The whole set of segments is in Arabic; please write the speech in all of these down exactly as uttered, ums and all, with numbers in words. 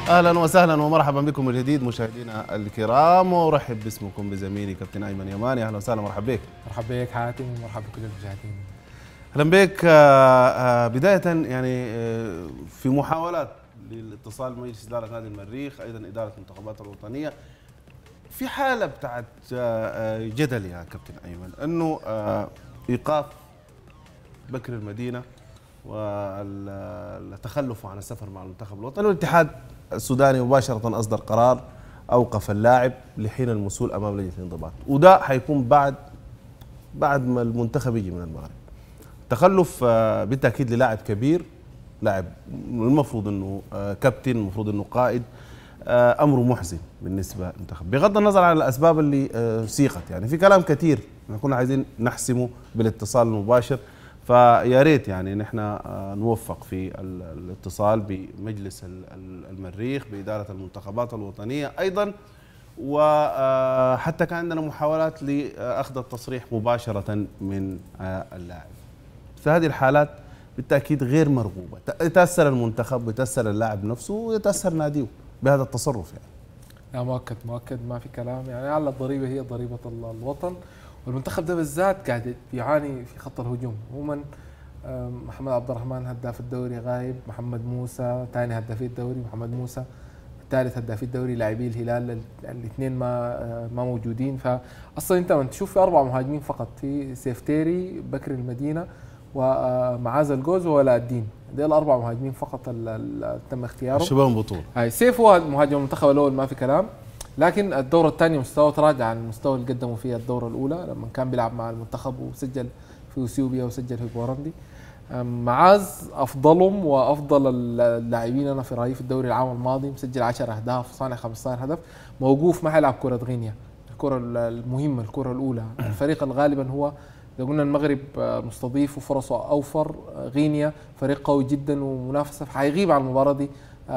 اهلا وسهلا ومرحبا بكم من جديد مشاهدينا الكرام، وارحب باسمكم بزميلي كابتن ايمن يماني. اهلا وسهلا ومرحبا بك. مرحبا بك حاتم ومرحبا بكل المشاهدين. اهلا بك. بدايه يعني في محاولات للاتصال بمجلس اداره نادي المريخ، ايضا اداره المنتخبات الوطنيه، في حاله بتاعت جدل يا كابتن ايمن انه ايقاف بكر المدينه والتخلف عن السفر مع المنتخب الوطني، والاتحاد السوداني مباشره اصدر قرار اوقف اللاعب لحين المسؤول امام لجنه الانضباط، وده حيكون بعد بعد ما المنتخب يجي من المغرب. تخلف بالتاكيد للاعب كبير، لاعب المفروض انه كابتن، المفروض انه قائد، امره محزن بالنسبه للمنتخب بغض النظر عن الاسباب اللي سيقت. يعني في كلام كثير احنا كنا عايزين نحسمه بالاتصال المباشر، فيا ريت يعني نحن نوفق في الاتصال بمجلس المريخ بإدارة المنتخبات الوطنية أيضا، وحتى كان عندنا محاولات لأخذ التصريح مباشرة من اللاعب. في هذه الحالات بالتأكيد غير مرغوبة، يتأثر المنتخب ويتأثر اللاعب نفسه ويتأثر ناديه بهذا التصرف. يعني لا مؤكد مؤكد ما في كلام، يعني على الضريبة هي ضريبة الوطن، والمنتخب ده بالذات قاعد يعاني في خط الهجوم. عموما محمد عبد الرحمن هداف الدوري غايب، محمد موسى ثاني هدافي الدوري، محمد موسى ثالث هدافي الدوري، لاعبي الهلال الاثنين ما ما موجودين. فاصلا انت من تشوف في اربع مهاجمين فقط، في سيفتيري، بكر المدينه، ومعاذ الجوز وولاء الدين. دي الاربع مهاجمين فقط اللي تم اختيارهم شباب البطوله. هاي سيف هو مهاجم المنتخب الاول ما في كلام، لكن الدوره الثانيه مستواه تراجع عن المستوى اللي قدمه فيه الدوره الاولى لما كان بيلعب مع المنتخب وسجل في اثيوبيا وسجل في بوروندي. معاذ افضلهم وافضل اللاعبين انا في رايي في الدوري العام الماضي، مسجل عشرة اهداف، صانع خمسة عشر هدف، موقوف ما حيلعب كره غينيا، الكره المهمه، الكره الاولى. الفريق الغالبا هو اذا قلنا المغرب مستضيف وفرصه اوفر، غينيا فريق قوي جدا ومنافسه، حيغيب عن المباراه دي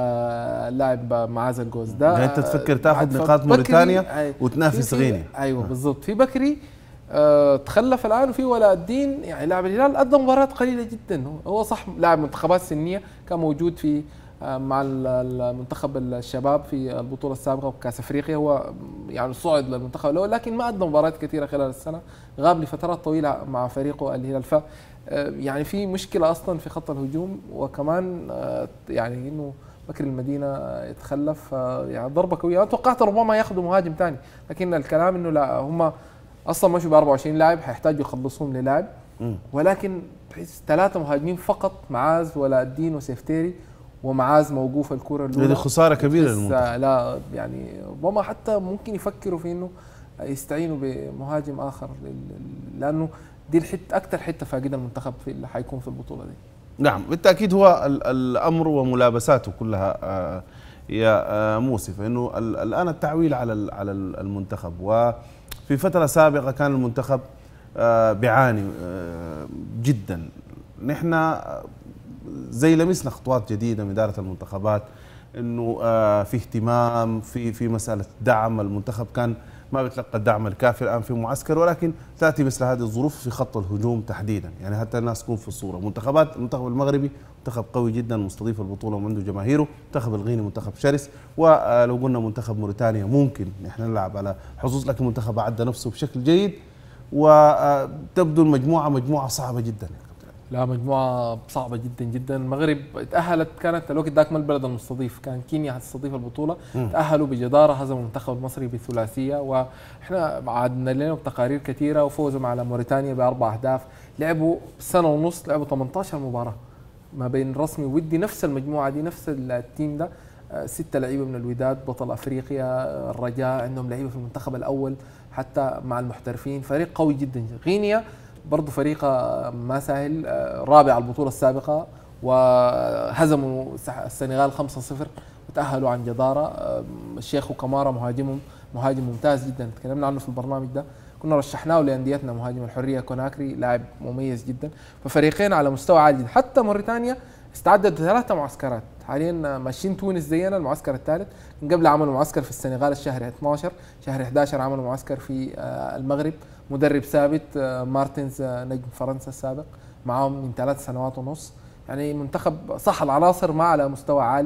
اللاعب معاذ الجوز ده. يعني انت تفكر تاخذ نقاط موريتانيا وتنافس غينيا. ايوه بالضبط. في بكري أه تخلف الان، وفي ولاء الدين يعني لاعب الهلال ادى مباريات قليله جدا. هو صح لاعب منتخبات سنيه، كان موجود في أه مع المنتخب الشباب في البطوله السابقه وكاس افريقيا، هو يعني صعد للمنتخب الاول، لكن ما ادى مباريات كثيره خلال السنه، غاب لفترات طويله مع فريقه الهلال. ف يعني في مشكله اصلا في خط الهجوم، وكمان أه يعني انه بكر المدينه يتخلف يعني ضربه قويه. انا توقعت ربما ياخذوا مهاجم ثاني، لكن الكلام انه لا، هم اصلا مشوا ب أربعة وعشرين لاعب، حيحتاجوا يخلصهم للاعب، ولكن بحيث ثلاثه مهاجمين فقط، معاذ ولاء الدين وسيفتيري، ومعاذ موقوف الكره الاولى. هذه خساره كبيره للمنتخب. لا يعني ربما حتى ممكن يفكروا في انه يستعينوا بمهاجم اخر، لانه دي الحته اكثر حته فاقدها المنتخب في اللي حيكون في البطوله دي. نعم بالتاكيد هو الامر وملابساته كلها يا موسى، فانه الان التعويل على على المنتخب، وفي فتره سابقه كان المنتخب بيعاني جدا. نحن زي لمسنا خطوات جديده من اداره المنتخبات، انه في اهتمام في في مساله دعم المنتخب، كان ما بتلقى الدعم الكافي الان في معسكر، ولكن تاتي مثل هذه الظروف في خط الهجوم تحديدا، يعني حتى الناس تكون في الصوره. منتخبات المنتخب المغربي منتخب قوي جدا، مستضيف البطوله وعنده جماهيره، منتخب الغيني منتخب شرس، ولو قلنا منتخب موريتانيا ممكن نحن نلعب على حظوظ، لكن المنتخب اعد نفسه بشكل جيد، وتبدو المجموعه مجموعه صعبه جدا. لا مجموعة صعبة جدا جدا. المغرب تأهلت، كانت الوقت ذاك ما البلد المستضيف، كان كينيا هتستضيف البطولة، م. تأهلوا بجدارة، هزموا المنتخب المصري بثلاثية، واحنا عادنا لنا بتقارير كثيرة، وفوزوا على موريتانيا بأربع أهداف. لعبوا سنة ونص، لعبوا ثمانية عشر مباراة ما بين رسمي ودي، نفس المجموعة دي نفس التيم ده، ستة لعيبة من الوداد بطل أفريقيا، الرجاء عندهم لعيبة في المنتخب الأول حتى مع المحترفين، فريق قوي جدا. غينيا برضه فريق ما سهل، رابع البطولة السابقة، وهزموا السنغال خمسة صفر وتأهلوا عن جدارة. الشيخ وكمارا مهاجمهم مهاجم ممتاز جدا، تكلمنا عنه في البرنامج ده، كنا رشحناه لأنديتنا، مهاجم الحرية كوناكري، لاعب مميز جدا. ففريقين على مستوى عالي. حتى موريتانيا استعدت ثلاثة معسكرات، حاليا ماشيين تونس زينا المعسكر الثالث، من قبل عملوا معسكر في السنغال الشهر اثناشر، شهر أحد عشر عملوا معسكر في المغرب، مدرب ثابت مارتنز نجم فرنسا السابق معاهم من ثلاث سنوات ونص. يعني منتخب صح العناصر ما على مستوى عالي،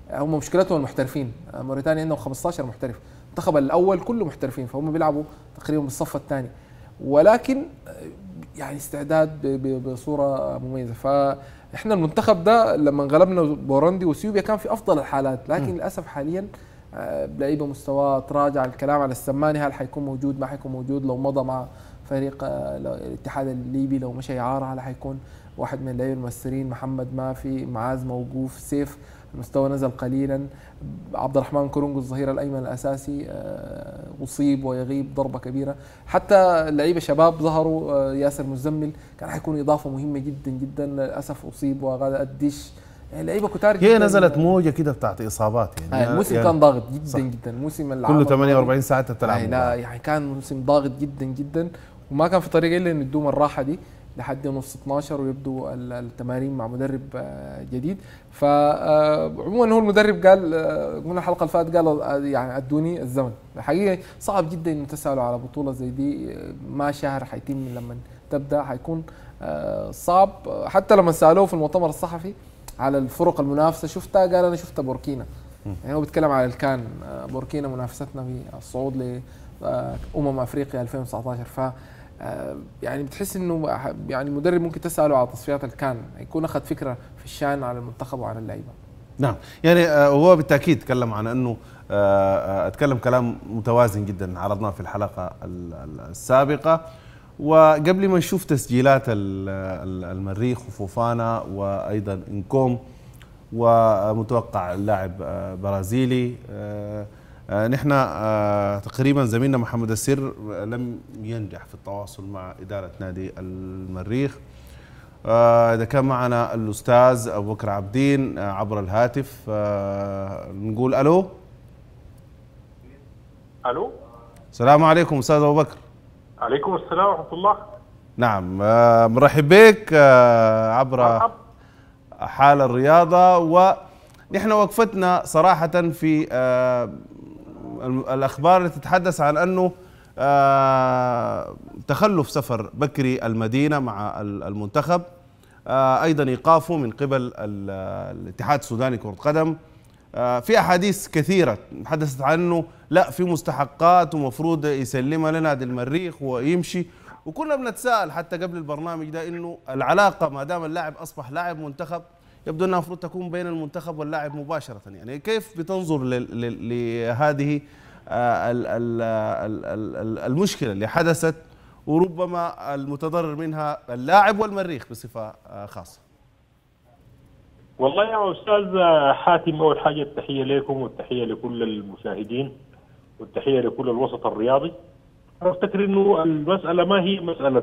هم مشكلتهم المحترفين. موريتانيا عندهم خمستاشر محترف، المنتخب الاول كله محترفين، فهم بيلعبوا تقريبا بالصف الثاني، ولكن يعني استعداد بصوره مميزه. فاحنا المنتخب ده لما غلبنا بوروندي واثيوبيا كان في افضل الحالات، لكن م. للاسف حاليا لعيبه مستواه تراجع. الكلام على السماني هل حيكون موجود ما حيكون موجود، لو مضى مع فريق الاتحاد الليبي، لو مشى اعاره هل حيكون واحد من اللعيبه المؤثرين. محمد ما في، معاذ موقوف، سيف المستوى نزل قليلا، عبد الرحمن كورونغو الظهير الايمن الاساسي اصيب ويغيب ضربه كبيره. حتى لعيبه شباب ظهروا، ياسر مزمل كان حيكون اضافه مهمه جدا جدا، للاسف اصيب وغدا الدش. يعني لعيبه كتار هي نزلت موجه كده بتاعت اصابات يعني. الموسم يعني كان ضاغط جدا صح. جدا الموسم كله ثمانية وأربعين ساعه تلعب. يعني لا يعني كان موسم ضاغط جدا جدا، وما كان في طريقه الا ان يدوم الراحه دي لحد نص اثناشر ويبدوا التمارين مع مدرب جديد. فعموما هو المدرب قال من الحلقه اللي فاتت قال يعني ادوني الزمن. حقيقه صعب جدا انه تسالوا على بطوله زي دي، ما شهر حيتم من لما تبدا، حيكون صعب. حتى لما سالوه في المؤتمر الصحفي على الفرق المنافسه شفتها، قال انا شفت بوركينا. يعني هو بيتكلم على الكان، بوركينا منافستنا في الصعود لامم افريقيا ألفين وتسعطاشر. ف يعني بتحس انه يعني المدرب ممكن تساله على تصفيات الكان يكون اخذ فكره في الشان على المنتخب وعلى اللعيبه. نعم، يعني هو بالتاكيد تكلم عن انه اتكلم كلام متوازن جدا عرضناه في الحلقه السابقه. وقبل ما نشوف تسجيلات المريخ وفوفانا وايضا انكوم ومتوقع اللاعب برازيلي، نحن تقريبا زميلنا محمد السر لم ينجح في التواصل مع إدارة نادي المريخ. إذا كان معنا الأستاذ أبو بكر عبدين عبر الهاتف نقول ألو. ألو، السلام عليكم أستاذ أبو بكر. عليكم السلام ورحمة الله. نعم، مرحب بك عبر حال الرياضة. ونحن وقفتنا صراحة في الأخبار التي تتحدث عن أنه تخلف سفر بكري المدينة مع المنتخب، أيضا إيقافه من قبل الاتحاد السوداني كرة قدم. في أحاديث كثيرة تحدثت عن أنه لا في مستحقات ومفروض يسلمها لنادي المريخ ويمشي، وكنا بنتساءل حتى قبل البرنامج ده أنه العلاقة ما دام اللاعب أصبح لاعب منتخب يبدو أنها المفروض تكون بين المنتخب واللاعب مباشرة. يعني كيف بتنظر لهذه المشكلة اللي حدثت وربما المتضرر منها اللاعب والمريخ بصفة خاصة؟ والله يا أستاذ حاتم، أول حاجة التحية لكم والتحية لكل المشاهدين والتحية لكل الوسط الرياضي. أنا أفتكر إنه المسألة ما هي مسألة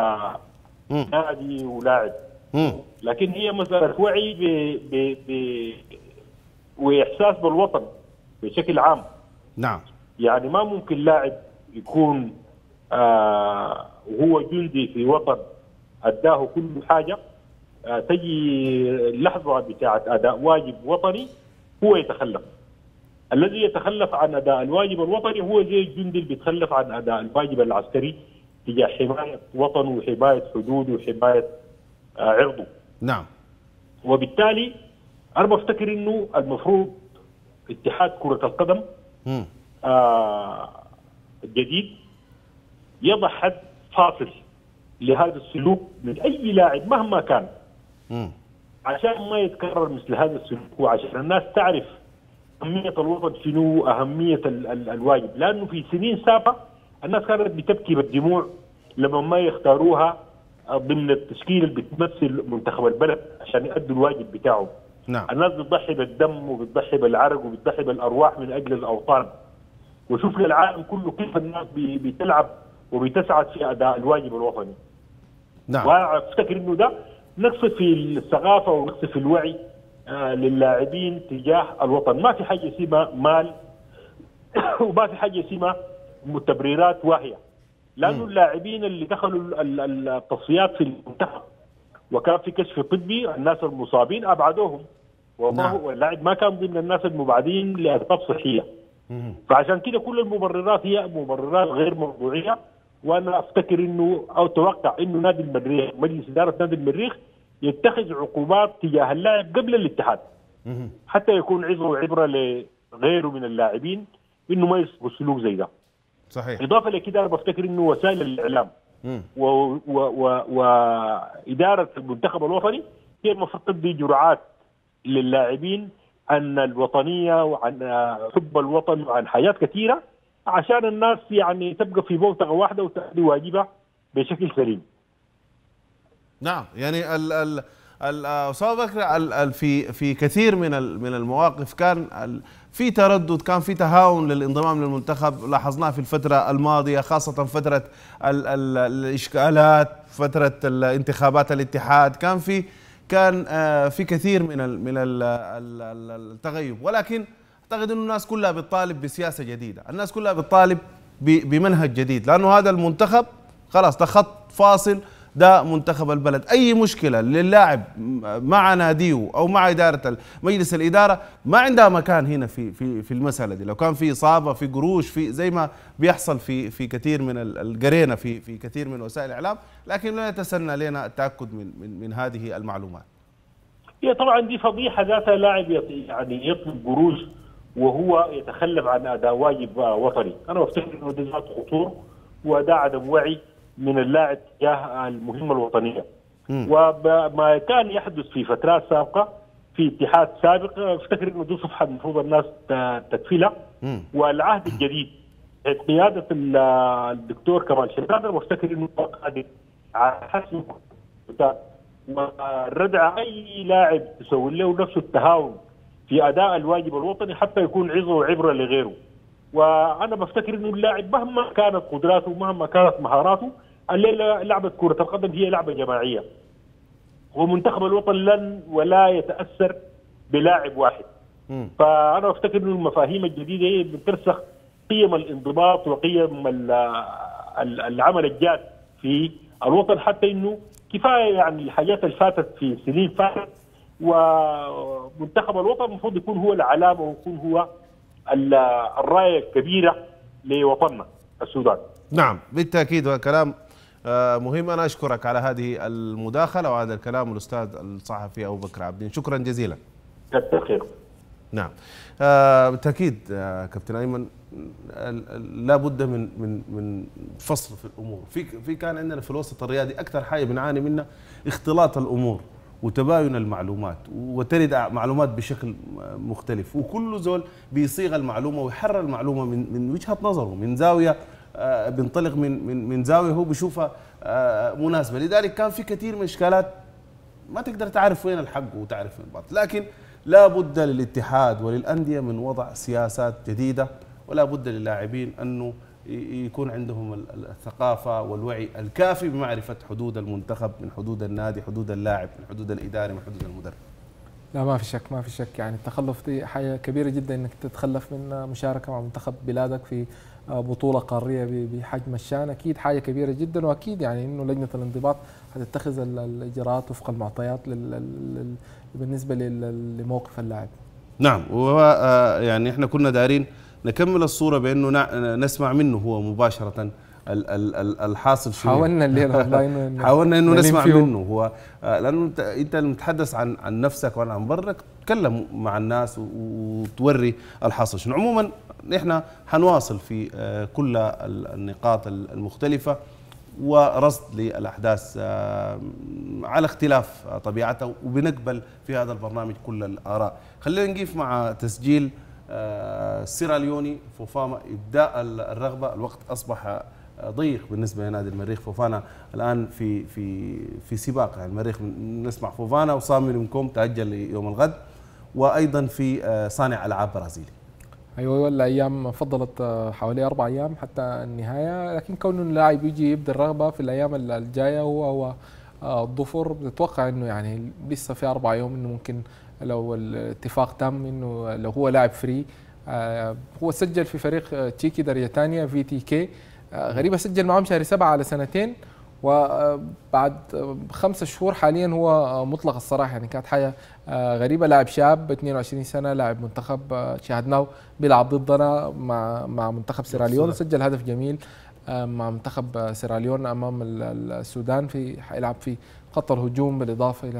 نادي ولاعب، لكن هي مسألة وعي ب ب ب وإحساس بالوطن بشكل عام. نعم، يعني ما ممكن لاعب يكون آه وهو جندي في وطن أداه كل حاجة، آه تجي اللحظة بتاعت أداء واجب وطني هو يتخلف. الذي يتخلف عن أداء الواجب الوطني هو زي الجندي اللي بيتخلف عن أداء الواجب العسكري تجاه حماية وطنه وحماية حدوده وحماية آه عرضه. نعم، وبالتالي أنا بفتكر إنه المفروض اتحاد كرة القدم آه الجديد يضع حد فاصل لهذا السلوك من أي لاعب مهما كان، مم. عشان ما يتكرر مثل هذا السلوك، وعشان الناس تعرف أهمية الوطن شنو، أهمية ال ال الواجب. لأنه في سنين سابقة الناس كانت بتبكي بالدموع لما ما يختاروها ضمن التشكيل اللي بتمثل منتخب البلد عشان يؤدوا الواجب بتاعهم. نعم. الناس بتضحي بالدم وبتضحي بالعرق وبتضحي بالأرواح من أجل الأوطان. وشوف للعالم كله كيف الناس بتلعب وبتسعد في أداء الواجب الوطني. نعم. وأفتكر إنه ده نقص في الثقافة ونقص في الوعي آه للاعبين تجاه الوطن. ما في حاجة اسمها مال وما في حاجة اسمها متبررات واهية. لأنه اللاعبين اللي دخلوا التصفيات في المنتخب وكان في كشف طبي الناس المصابين أبعدوهم، وما نعم. هو اللاعب ما كان ضمن الناس المبعدين لأسباب صحية. فعشان كده كل المبررات هي مبررات غير موضوعية. وأنا أفتكر إنه أو أتوقع إنه نادي المريخ، مجلس إدارة نادي المريخ، يتخذ عقوبات تجاه اللاعب قبل الاتحاد. حتى يكون عظه وعبره لغيره من اللاعبين انه ما يسلكوا سلوك زي ده. صحيح. اضافه لكده انا بفتكر انه وسائل الاعلام واداره المنتخب الوطني هي المفروض تدي جرعات للاعبين عن الوطنيه وعن حب الوطن وعن حاجات كثيره عشان الناس يعني تبقى في بوتقه واحده وتأدي واجبها بشكل سليم. نعم، يعني ال ال استاذ بكر ال في في كثير من من المواقف كان في تردد، كان في تهاون للانضمام للمنتخب، لاحظناه في الفتره الماضيه خاصه فتره ال ال الاشكالات، فتره الانتخابات الاتحاد، كان في كان في كثير من ال من ال التغيب، ولكن اعتقد انه الناس كلها بتطالب بسياسه جديده، الناس كلها بتطالب بمنهج جديد، لانه هذا المنتخب خلاص ده خط فاصل، ده منتخب البلد. اي مشكله للاعب مع ناديه او مع اداره مجلس الاداره ما عندها مكان هنا في في في المساله دي. لو كان في اصابه، في قروش، في زي ما بيحصل في في كثير من القرينه في في كثير من وسائل الاعلام، لكن لا يتسنى لنا التاكد من من من هذه المعلومات. هي طبعا دي فضيحه ذاتها، لاعب يعني يطلب قروش وهو يتخلف عن اداء واجب وطني. انا بفتكر انه ده ذات خطور وده عدم وعي من اللاعب تجاه المهمه الوطنيه. وما كان يحدث في فترات سابقه في اتحاد سابق، افتكر انه دي صفحه المفروض الناس تكفلها. والعهد الجديد قياده الدكتور كمال شداد انا بفتكر انه قادر على حسب وردع اي لاعب تسوي له نفس التهاون في اداء الواجب الوطني حتى يكون عظه وعبره لغيره. وانا بفتكر انه اللاعب مهما كانت قدراته ومهما كانت مهاراته، الليله لعبه كره القدم هي لعبه جماعيه، ومنتخب الوطن لن ولا يتاثر بلاعب واحد. م. فانا بفتكر انه المفاهيم الجديده هي بترسخ قيم الانضباط وقيم العمل الجاد في الوطن، حتى انه كفايه يعني الحاجات اللي فاتت في سنين فاتت، ومنتخب الوطن المفروض يكون هو العلامه ويكون هو الرايه الكبيره لوطننا السودان. نعم بالتاكيد، وكلام مهم. انا اشكرك على هذه المداخله وهذا الكلام الاستاذ الصحفي ابو بكر عبدين، شكرا جزيلا. كثر خير. نعم آه بالتاكيد آه كابتن ايمن، لا بد من من من فصل في الامور. في في كان عندنا في الوسط الرياضي اكثر حاجه بنعاني منها اختلاط الامور وتباين المعلومات، وترد معلومات بشكل مختلف، وكل زول بيصيغ المعلومه ويحرر المعلومه من من وجهه نظره، من زاويه آه بينطلق من من من زاويه هو بيشوفها آه مناسبه. لذلك كان في كثير من الاشكالات ما تقدر تعرف وين الحق وتعرف وين الباطل. لكن لا بد للاتحاد وللانديه من وضع سياسات جديده، ولا بد للاعبين انه يكون عندهم الثقافه والوعي الكافي بمعرفه حدود المنتخب، من حدود النادي، حدود اللاعب، من حدود الاداري، من حدود المدرب. لا ما في شك، ما في شك، يعني التخلف دي حاجه كبيره جدا انك تتخلف من مشاركه مع منتخب بلادك في بطوله قاريه بحجم الشان، اكيد حاجه كبيره جدا. واكيد يعني انه لجنه الانضباط حتتخذ الاجراءات وفق المعطيات بالنسبه لموقف اللاعب. نعم، وهو يعني احنا كنا دارين نكمل الصوره بانه نسمع منه هو مباشره الحاصل شنو. حاولنا الليله والله حاولنا انه نسمع منه هو، لانه انت المتحدث عن عن نفسك وعن عن برك، تكلم مع الناس وتوري الحاصل شنو. عموما احنا حنواصل في كل النقاط المختلفه ورصد للاحداث على اختلاف طبيعتها، وبنقبل في هذا البرنامج كل الاراء. خلينا نقيف مع تسجيل سيراليوني فوفانا ابداء الرغبه. الوقت اصبح ضيق بالنسبه لنادي المريخ. فوفانا الان في في في سباق، يعني المريخ نسمع فوفانا وصامي منكم تاجل ليوم الغد، وايضا في صانع العاب برازيلي. ايوه الايام فضلت حوالي اربع ايام حتى النهايه، لكن كون اللاعب يجي يبدا الرغبه في الايام الجايه هو هو الظفر، بتتوقع انه يعني لسه في اربع يوم انه ممكن لو الاتفاق تم انه لو هو لاعب فري. هو سجل في فريق تشيكي درجه ثانيه في تي كي، غريبه سجل معهم شهر سبعه على سنتين، وبعد خمسة شهور حاليا هو مطلق الصراحه، يعني كانت حاجه غريبه. لاعب شاب اثنين وعشرين سنه، لاعب منتخب، شاهدناه بيلعب ضدنا مع مع منتخب سيراليون، سجل هدف جميل مع منتخب سيراليون امام السودان، في حيلعب في خط الهجوم بالاضافه الى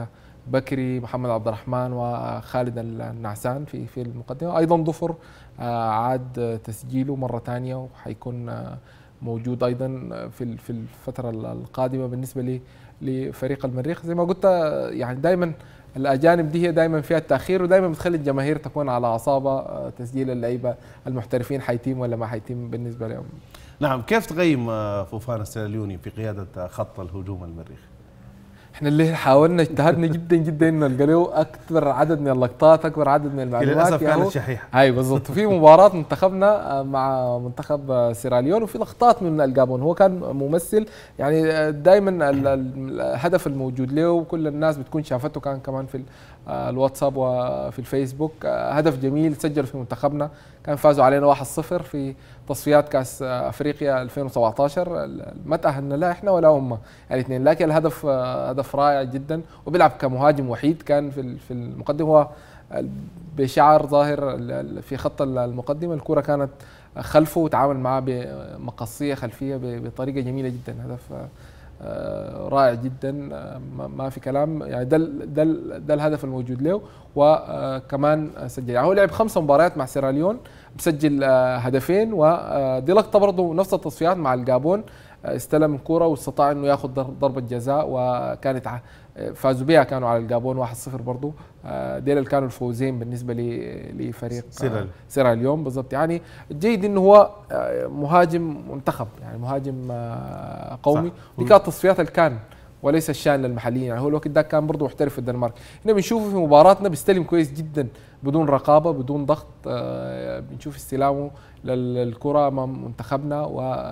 بكري، محمد عبد الرحمن وخالد النعسان في في المقدمه. ايضا ظفر عاد تسجيله مره ثانيه وحيكون موجود ايضا في في الفتره القادمه بالنسبه لي لفريق المريخ. زي ما قلت يعني دائما الاجانب دي هي دائما فيها التاخير، ودائما بتخلي الجماهير تكون على اعصابها تسجيل اللعيبه المحترفين حيتم ولا ما حيتم بالنسبه لهم. نعم، كيف تقيم فوفانا السيراليوني في قياده خط الهجوم المريخ؟ احنا اللي حاولنا اجتهدنا جدا جدا انه نلقى له اكثر عدد من اللقطات، اكبر عدد من المعلومات. للاسف كانت شحيحه. اي بالضبط. في مباراه منتخبنا مع منتخب سيراليون وفي لقطات من الجابون، هو كان ممثل يعني دائما الهدف الموجود له وكل الناس بتكون شافته، كان كمان في الواتساب وفي الفيسبوك، هدف جميل سجل في منتخبنا، كان فازوا علينا واحد صفر في تصفيات كاس افريقيا ألفين وسبعة عشر، ما تاهلنا لا احنا ولا هم الاثنين، لكن الهدف هدف رائع جدا، وبيلعب كمهاجم وحيد كان في في المقدمه، هو بشعار ظاهر في خط المقدمه، الكره كانت خلفه وتعامل معاه بمقصيه خلفيه بطريقه جميله جدا، هدف رائع جدا ما في كلام يعني. ده ده ده الهدف الموجود له، وكمان سجل يعني هو لعب خمس مباريات مع سيراليون بسجل هدفين، ودي لقطه برضه نفس التصفيات مع الجابون، استلم الكرة واستطاع انه ياخذ ضربه جزاء وكانت فازوا بها، كانوا على الجابون واحد صفر برضه. ديل اللي كانوا الفوزين بالنسبه لفريق سيراليون بالضبط. يعني الجيد انه هو مهاجم منتخب، يعني مهاجم قومي، دي كانت تصفيات الكان وليس الشان للمحليين، يعني هو الوقت ده كان برضه محترف في الدنمارك. هنا بنشوفه في مباراتنا بيستلم كويس جدا بدون رقابه بدون ضغط، بنشوف استلامه للكره امام منتخبنا،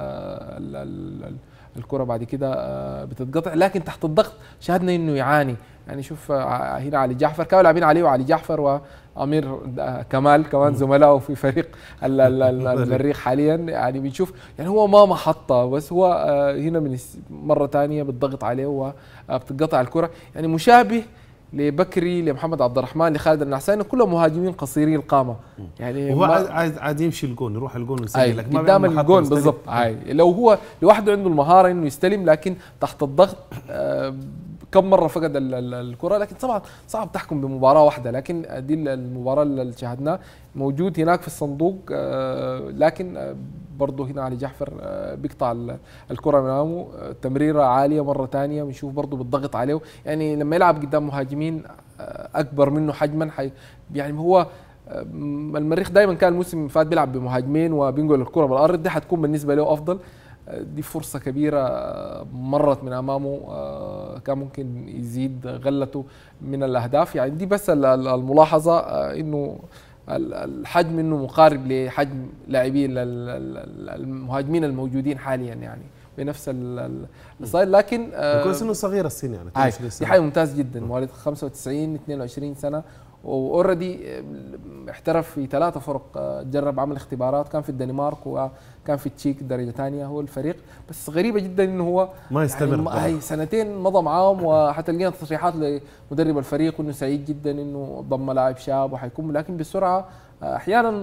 والكره بعد كده بتتقطع، لكن تحت الضغط شاهدنا انه يعاني. يعني شوف هنا علي جعفر كانوا لاعبين عليه، وعلي جعفر وامير كمال كمان زملائه في فريق المريخ حاليا، يعني بنشوف يعني هو ما محطه، بس هو هنا من مره ثانيه بتضغط عليه وبتتقطع الكره، يعني مشابه لبكري لمحمد عبد الرحمن لخالد النعساني، كلهم مهاجمين قصيري القامه. يعني هو عايز عايز يمشي الجون، يروح الجون ويسجل لك قدام الجون بالضبط. هاي لو هو لوحده عنده المهاره انه يستلم، لكن تحت الضغط آه كم مره فقد الكره، لكن طبعا صعب تحكم بمباراه واحده، لكن دي المباراه اللي شاهدناها موجود هناك في الصندوق، آه لكن آه برضه هنا علي جعفر آه بيقطع الكره من امامه، تمريره عاليه مره ثانيه، بنشوف برضه بالضغط عليه، يعني لما يلعب قدام مهاجمين آه اكبر منه حجما حي يعني هو آه المريخ دائما كان الموسم اللي فات بيلعب بمهاجمين وبينقل الكره بالارض، دي حتكون بالنسبه له افضل. دي فرصة كبيرة مرت من أمامه، كان ممكن يزيد غلته من الأهداف. يعني دي بس الملاحظة، إنه الحجم إنه مقارب لحجم لاعبين المهاجمين الموجودين حاليا، يعني بنفس الستايل، لكن بيكون سنه صغير السن، يعني دي حاجة ممتاز جدا، مواليد خمسة وتسعين اثنين وعشرين سنة، واوريدي احترف في ثلاثة فرق، جرب عمل اختبارات، كان في الدنمارك وكان في التشيك درجة ثانية هو الفريق، بس غريبة جدا انه هو ما يستمر، يعني هي سنتين مضى معاهم، وحتى لقينا تصريحات لمدرب الفريق انه سعيد جدا انه ضم لاعب شاب وحيكون، لكن بسرعة احيانا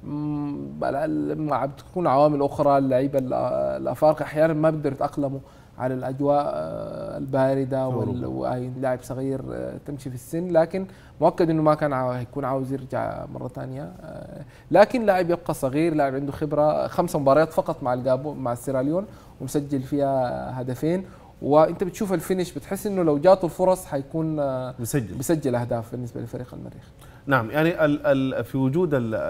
مع بتكون عوامل اخرى، اللعيبة الافارقة احيانا ما بيقدروا يتأقلموا على الاجواء البارده، واللاعب صغير تمشي في السن، لكن مؤكد انه ما كان هيكون عاوز يرجع مره ثانيه، لكن لاعب يبقى صغير، لاعب عنده خبره، خمس مباريات فقط مع الجابون مع السيراليون ومسجل فيها هدفين، وانت بتشوف الفينش بتحس انه لو جاته الفرص حيكون بيسجل بيسجل اهداف بالنسبه لفريق المريخ. نعم، يعني ال ال في وجود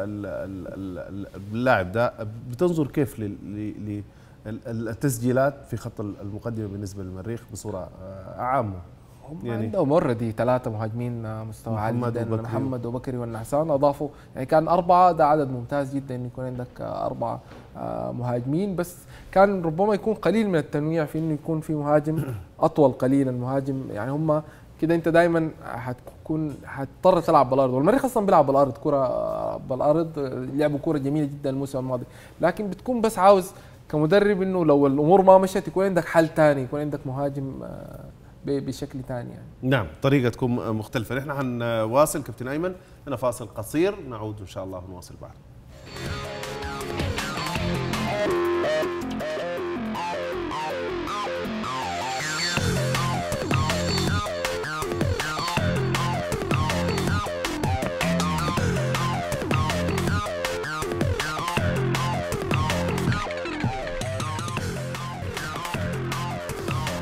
اللاعب ده بتنظر كيف ل التسجيلات في خط المقدمه بالنسبه للمريخ بصوره عامه؟ هم يعني عندهم اوريدي ثلاثه مهاجمين مستوى عالي جدا، محمد وبكري والنعسان، اضافوا يعني كان اربعه، ده عدد ممتاز جدا انه يكون عندك اربعه مهاجمين، بس كان ربما يكون قليل من التنويع في انه يكون في مهاجم اطول قليلا، مهاجم يعني هم كده انت دائما حتكون حتضطر تلعب بالارض، والمريخ اصلا بيلعب بالارض، كره بالارض، لعبوا كره جميله جدا الموسم الماضي، لكن بتكون بس عاوز كمدرب انه لو الامور ما مشت يكون عندك حل ثاني، يكون عندك مهاجم بشكل ثاني يعني. نعم، طريقه تكون مختلفه. نحن حنواصل كابتن ايمن، هنا فاصل قصير، نعود ان شاء الله ونواصل بعد.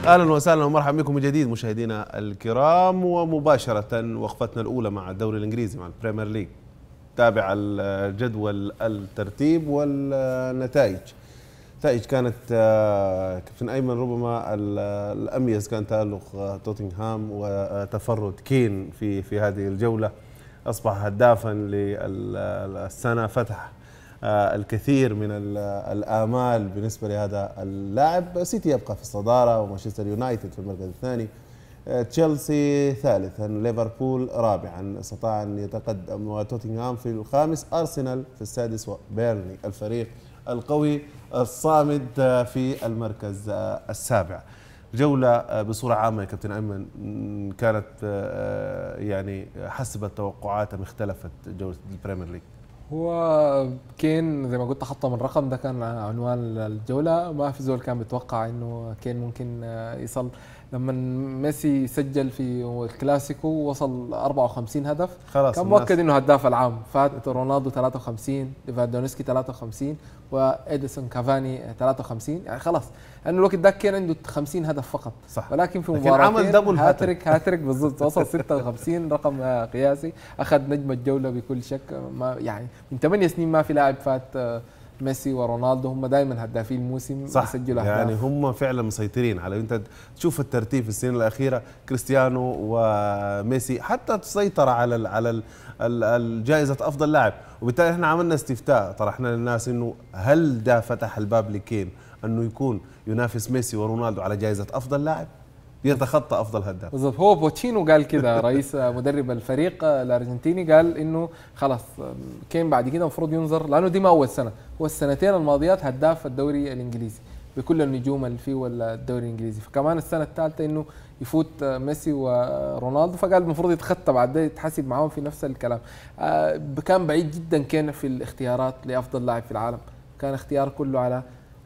اهلا وسهلا ومرحبا بكم من جديد مشاهدينا الكرام، ومباشره وقفتنا الاولى مع الدوري الانجليزي مع البريمير ليج. تابع الجدول الترتيب والنتائج. نتائج كانت كابتن ايمن ربما الاميز كان تالق توتنهام وتفرد كين في في هذه الجوله، اصبح هدافا للسنه، فتح الكثير من الآمال بالنسبة لهذا اللاعب. سيتي يبقى في الصدارة ومانشستر يونايتد في المركز الثاني، تشيلسي ثالثا، ليفربول رابعا استطاع أن يتقدم، وتوتنهام في الخامس، أرسنال في السادس، وبيرني الفريق القوي الصامد في المركز السابع. جولة بصورة عامة يا كابتن أيمن كانت يعني حسب التوقعات أم اختلفت جولة البريمير ليج؟ هو كين زي ما قلت حطم الرقم ده، كان عنوان الجولة. ما في زول كان بيتوقع انه كين ممكن يصل. لما ميسي سجل في الكلاسيكو وصل أربعة وخمسين هدف، خلاص كان مؤكد انه هداف العام. فات رونالدو ثلاثة وخمسين، ليفاندوفسكي ثلاثة وخمسين، وإديسون كافاني ثلاثة وخمسين، يعني خلاص لانه الوقت ده كان عنده خمسين هدف فقط. صح. ولكن في مباراتين عمل دبل هاتريك هاتريك بالضبط، وصل ستة وخمسين، رقم قياسي، اخذ نجم الجوله بكل شك. ما يعني من ثمانية سنين ما في لاعب فات ميسي ورونالدو، هم دائما هدافين الموسم، يسجلوا اهداف. يعني هم فعلا مسيطرين على، انت تشوف الترتيب في السنين الاخيره، كريستيانو وميسي حتى تسيطر على على الجائزه افضل لاعب. وبالتالي احنا عملنا استفتاء طرحنا للناس انه هل ده فتح الباب لكين انه يكون ينافس ميسي ورونالدو على جائزه افضل لاعب، يتخطى افضل هداف. بالضبط، هو بوتشينو قال كده، رئيس مدرب الفريق الارجنتيني، قال انه خلاص كين بعد كده المفروض ينظر، لانه دي ما اول سنه، هو السنتين الماضيات هداف الدوري الانجليزي بكل النجوم اللي فيه ولا الدوري الانجليزي، فكمان السنه الثالثه انه يفوت ميسي ورونالدو، فقال المفروض يتخطى بعد ده، يتحاسب معاهم في نفس الكلام. كان بعيد جدا كين في الاختيارات لافضل لاعب في العالم، كان اختيار كله على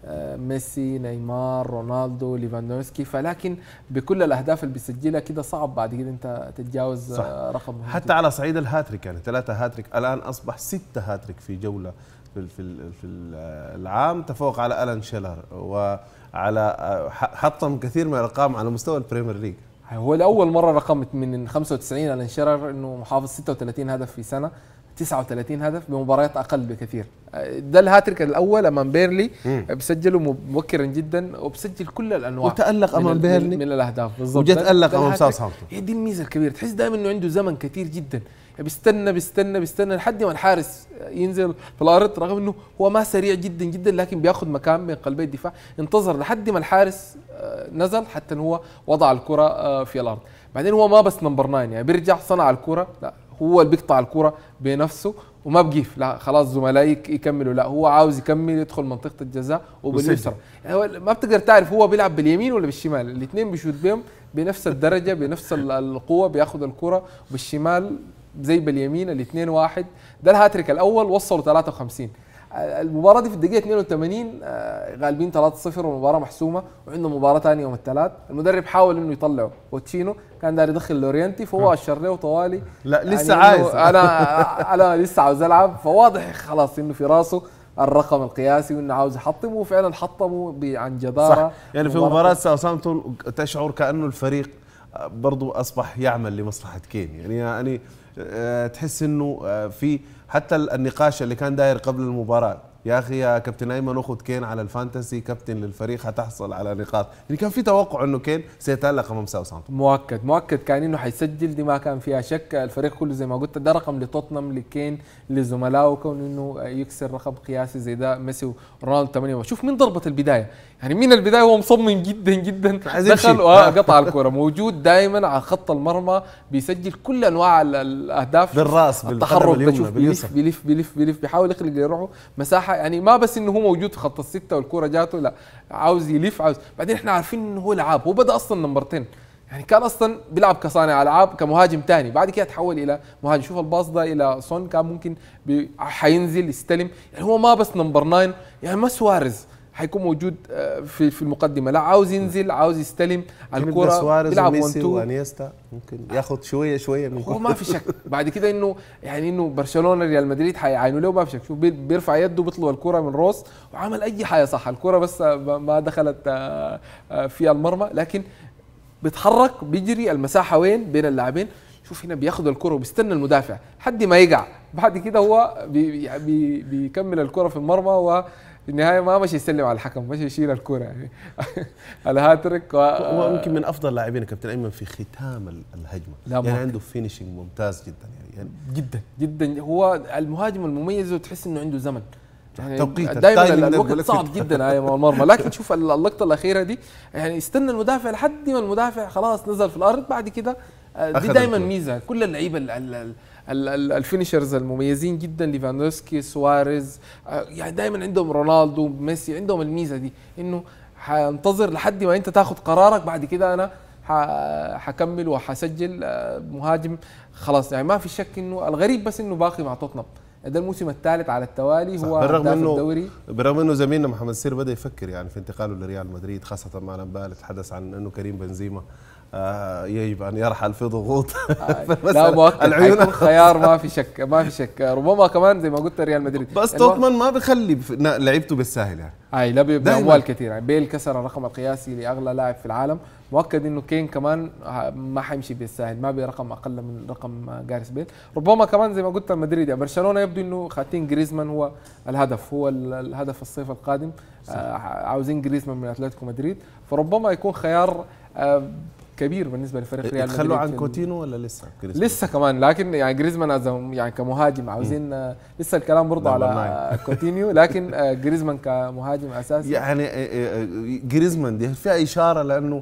ميسي، نيمار، رونالدو، ليفاندوفسكي، فلكن بكل الاهداف اللي بيسجلها كده صعب بعد كده انت تتجاوز صح. رقم حتى على صعيد الهاتريك، يعني ثلاثة هاتريك، الان اصبح ستة هاتريك في جوله في في في العام، تفوق على ألان شيلر، وعلى حطم كثير من الارقام على مستوى البريمير ليج. هو لاول مره رقم من خمسة وتسعين ألان شيلر انه محافظ ستة وثلاثين هدف في سنه، تسعة وثلاثين هدف بمباريات اقل بكثير. ده الهاتريك الاول امام بيرلي، بسجله مبكرا جدا وبسجل كل الانواع، وتالق امام بيرلي من الاهداف بالضبط، وجت تالق امام ساوثهامبتون. هي دي الميزه الكبيره، تحس دائما انه عنده زمن كثير جدا، بيستنى بيستنى بيستنى لحد ما الحارس ينزل في الارض، رغم انه هو ما سريع جدا جدا لكن بياخذ مكان بين قلبي الدفاع، انتظر لحد ما الحارس نزل حتى هو وضع الكره في الارض. بعدين هو ما بس نمبر تسعة، يعني بيرجع صنع الكره، لا هو اللي بيقطع الكره بنفسه وما بقيف، لا خلاص زملائي يكملوا، لا هو عاوز يكمل يدخل منطقه الجزاء وباليسرى. يعني ما بتقدر تعرف هو بيلعب باليمين ولا بالشمال، الاثنين بيشوت بهم بنفس الدرجه بنفس القوه، بياخذ الكره بالشمال زي باليمين، الاثنين واحد. ده الهاتريك الاول، وصلوا ثلاثة وخمسين. المباراه دي في الدقيقه اثنين وثمانين غالبين ثلاثة صفر والمباراه محسومه، وعندهم مباراه ثانيه يوم الثلاث. المدرب حاول انه يطلعه، بوتشينو كان داير يدخل لورينتي، فهو اشر له طوالي، لا لسه يعني عايز انا انا لسه عاوز العب، فواضح خلاص انه في راسه الرقم القياسي وانه عاوز يحطمه، وفعلا حطمه عن جداره. صح. يعني في مباراه ساوثهامبتون تشعر كانه الفريق برضو اصبح يعمل لمصلحه كين، يعني يعني تحس انه في حتى النقاش اللي كان داير قبل المباراه، يا اخي يا كابتن ايمن اخذ كين على الفانتسي كابتن للفريق حتحصل على نقاط، يعني كان في توقع انه كين سيتالق امام ساوثهامبتون. مؤكد مؤكد كان انه حيسجل، دي ما كان فيها شك. الفريق كله زي ما قلت ده رقم لتوتنهام لكين لزملائه، كون انه يكسر رقم قياسي زي ده ميسي ورونالدو ثمانية. شوف من ضربه البدايه، يعني من البدايه هو مصمم جدا جدا، دخل وقطع الكره، موجود دائما على خط المرمى، بيسجل كل انواع الاهداف بالراس بالتحرك، بشوف بيلف بيلف بيلف بيلف بيحاول يخلق لروحه مساحه، يعني ما بس انه هو موجود في خط السته والكره جاته، لا عاوز يلف عاوز. بعدين احنا عارفين انه هو لعاب، هو بدا اصلا نمبر عشرة، يعني كان اصلا بيلعب كصانع العاب كمهاجم ثاني، بعد كده تحول الى مهاجم. شوف الباص ده الى سون كان ممكن حينزل يستلم، يعني هو ما بس نمبر تسعة، يعني ما سواريز حيكون موجود في في المقدمه، لا عاوز ينزل عاوز يستلم الكره بيلعب وميسي وانيستا ممكن ياخذ شويه شويه من هو ما في شك بعد كده انه يعني انه برشلونه ريال مدريد حيعينوا له ما في شك. شوف بيرفع يده بيطلب الكره من روس وعمل اي حاجه صح، الكره بس ما دخلت في المرمى، لكن بيتحرك بيجري المساحه وين بين اللاعبين. شوف هنا بياخذ الكره وبيستنى المدافع لحد ما يقع، بعد كده هو بي بي بيكمل الكره في المرمى و في النهايه ما مشي يسلم على الحكم، مشي يشيل الكره يعني الهاتريك. هو يمكن من افضل لاعبين كابتن ايمن في ختام الهجمه، يعني ممكن. عنده فينيشنج ممتاز جدا يعني جدا جدا. هو المهاجم المميز وتحس انه عنده زمن يعني توقيت دائما الوقت صعب جدا على المرمى، لكن شوف اللقطه الاخيره دي يعني استنى المدافع لحد ما المدافع خلاص نزل في الارض، بعد كده دي دائما ميزه كل اللعيبه الفينيشرز المميزين جدا، ليفاندوسكي سواريز يعني دائما عندهم رونالدو ميسي عندهم الميزه دي انه حينتظر لحد ما انت تاخذ قرارك، بعد كده انا حكمل وحسجل. مهاجم خلاص يعني ما في شك انه الغريب بس انه باقي مع توتنهام، ده الموسم الثالث على التوالي هو بالرغم انه الدوري. بالرغم انه زميلنا محمد سير بدا يفكر يعني في انتقاله لريال مدريد، خاصه مع الانباء اللي تحدث عن انه كريم بنزيما آه يجب ان يرحل في ضغوط آه لا مؤكد حيكون خيار ما في شك ما في شك، ربما كمان زي ما قلت ريال مدريد بس توتمان ما بيخلي لعيبته بالساهل يعني اي لا باموال كثير يعني. بيل كسر الرقم القياسي لاغلى لاعب في العالم، مؤكد انه كين كمان ما حيمشي بالساهل، ما برقم اقل من رقم جاريس بيل. ربما كمان زي ما قلت مدريد يعني برشلونه يبدو انه خاتين جريزمان هو الهدف، هو الهدف الصيف القادم آه عاوزين جريزمان من اتلتيكو مدريد، فربما يكون خيار آه كبير بالنسبه لفريق ريال مدريد. خلوا عن كوتينو ولا لسه جريزمان؟ لسه كمان، لكن يعني جريزمان يعني كمهاجم عاوزين م. لسه الكلام برضه على كوتينيو، لكن جريزمان كمهاجم اساسي يعني جريزمان دي فيها اشاره لانه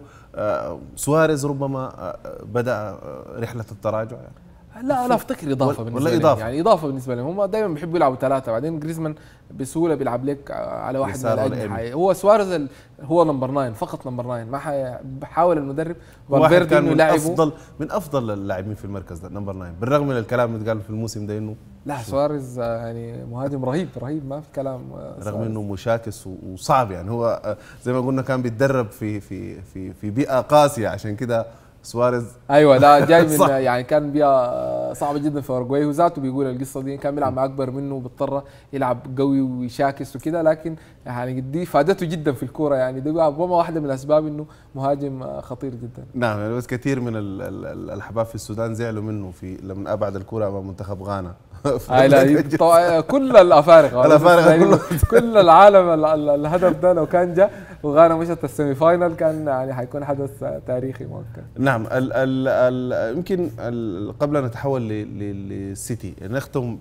سواريز ربما بدا رحله التراجع يعني. لا انا افتكر اضافه بالنسبه لهم إضافة. يعني اضافه بالنسبه لهم، هم دائما بيحبوا يلعبوا ثلاثه، بعدين جريزمان بسهوله بيلعب لك على واحد من الاجنحه. هو سواريز هو نمبر تسعة فقط، نمبر تسعة ما حاول المدرب فالفيردي انه يلعبه افضل من افضل اللاعبين في المركز ده نمبر تسعة، بالرغم من الكلام اللي قال في الموسم ده انه لا سواريز يعني مهاجم رهيب رهيب ما في كلام، رغم انه مشاكس وصعب يعني. هو زي ما قلنا كان بيتدرب في في في في بيئه قاسيه، عشان كده سواريز ايوه لا جاي من يعني كان بيئه صعبه جدا في اورجواي، وذاته بيقول القصه دي كان بيلعب مع اكبر منه وبيضطر يلعب قوي ويشاكس وكده، لكن يعني دي فادته جدا في الكوره يعني. دي ربما واحده من الاسباب انه مهاجم خطير جدا. نعم بس كثير من الاحباب في السودان زعلوا منه في لما ابعد الكوره امام منتخب غانا. اي لا طبعا كل الافارقه الافارقه كل العالم الهدف ده لو كان جاء وغانا مشت السيمي فاينل كان يعني حيكون حدث تاريخي مؤكد. نعم ال ال ال يمكن قبل ان نتحول للسيتي نختم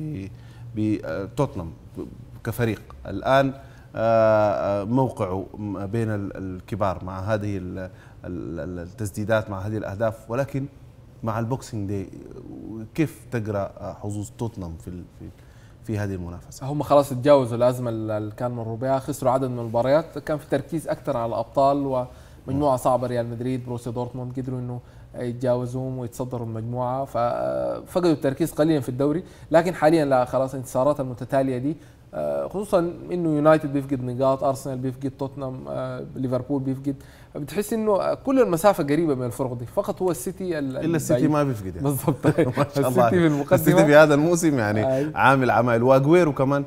بتوتنهام كفريق الان موقعه بين الكبار مع هذه التسديدات مع هذه الاهداف، ولكن مع البوكسينج دي كيف تقرا حظوظ توتنهام في في في هذه المنافسه؟ هم خلاص تجاوزوا الازمه اللي كان مروا بها، خسروا عدد من المباريات، كان في تركيز اكثر على الابطال ومجموعه صعبه ريال مدريد بروسيا دورتموند، قدروا انه يتجاوزوهم ويتصدروا المجموعه، ففقدوا التركيز قليلا في الدوري، لكن حاليا لا خلاص الانتصارات المتتاليه دي خصوصا انه يونايتد بيفقد نقاط، ارسنال بيفقد، توتنهام، ليفربول بيفقد، بتحس انه كل المسافه قريبه من الفرق دي، فقط هو السيتي الا السيتي ما بيفقد يعني. بالضبط ما شاء الله السيتي في المقدمه، السيتي في هذا الموسم يعني آه. عامل عمايل، واجويرو كمان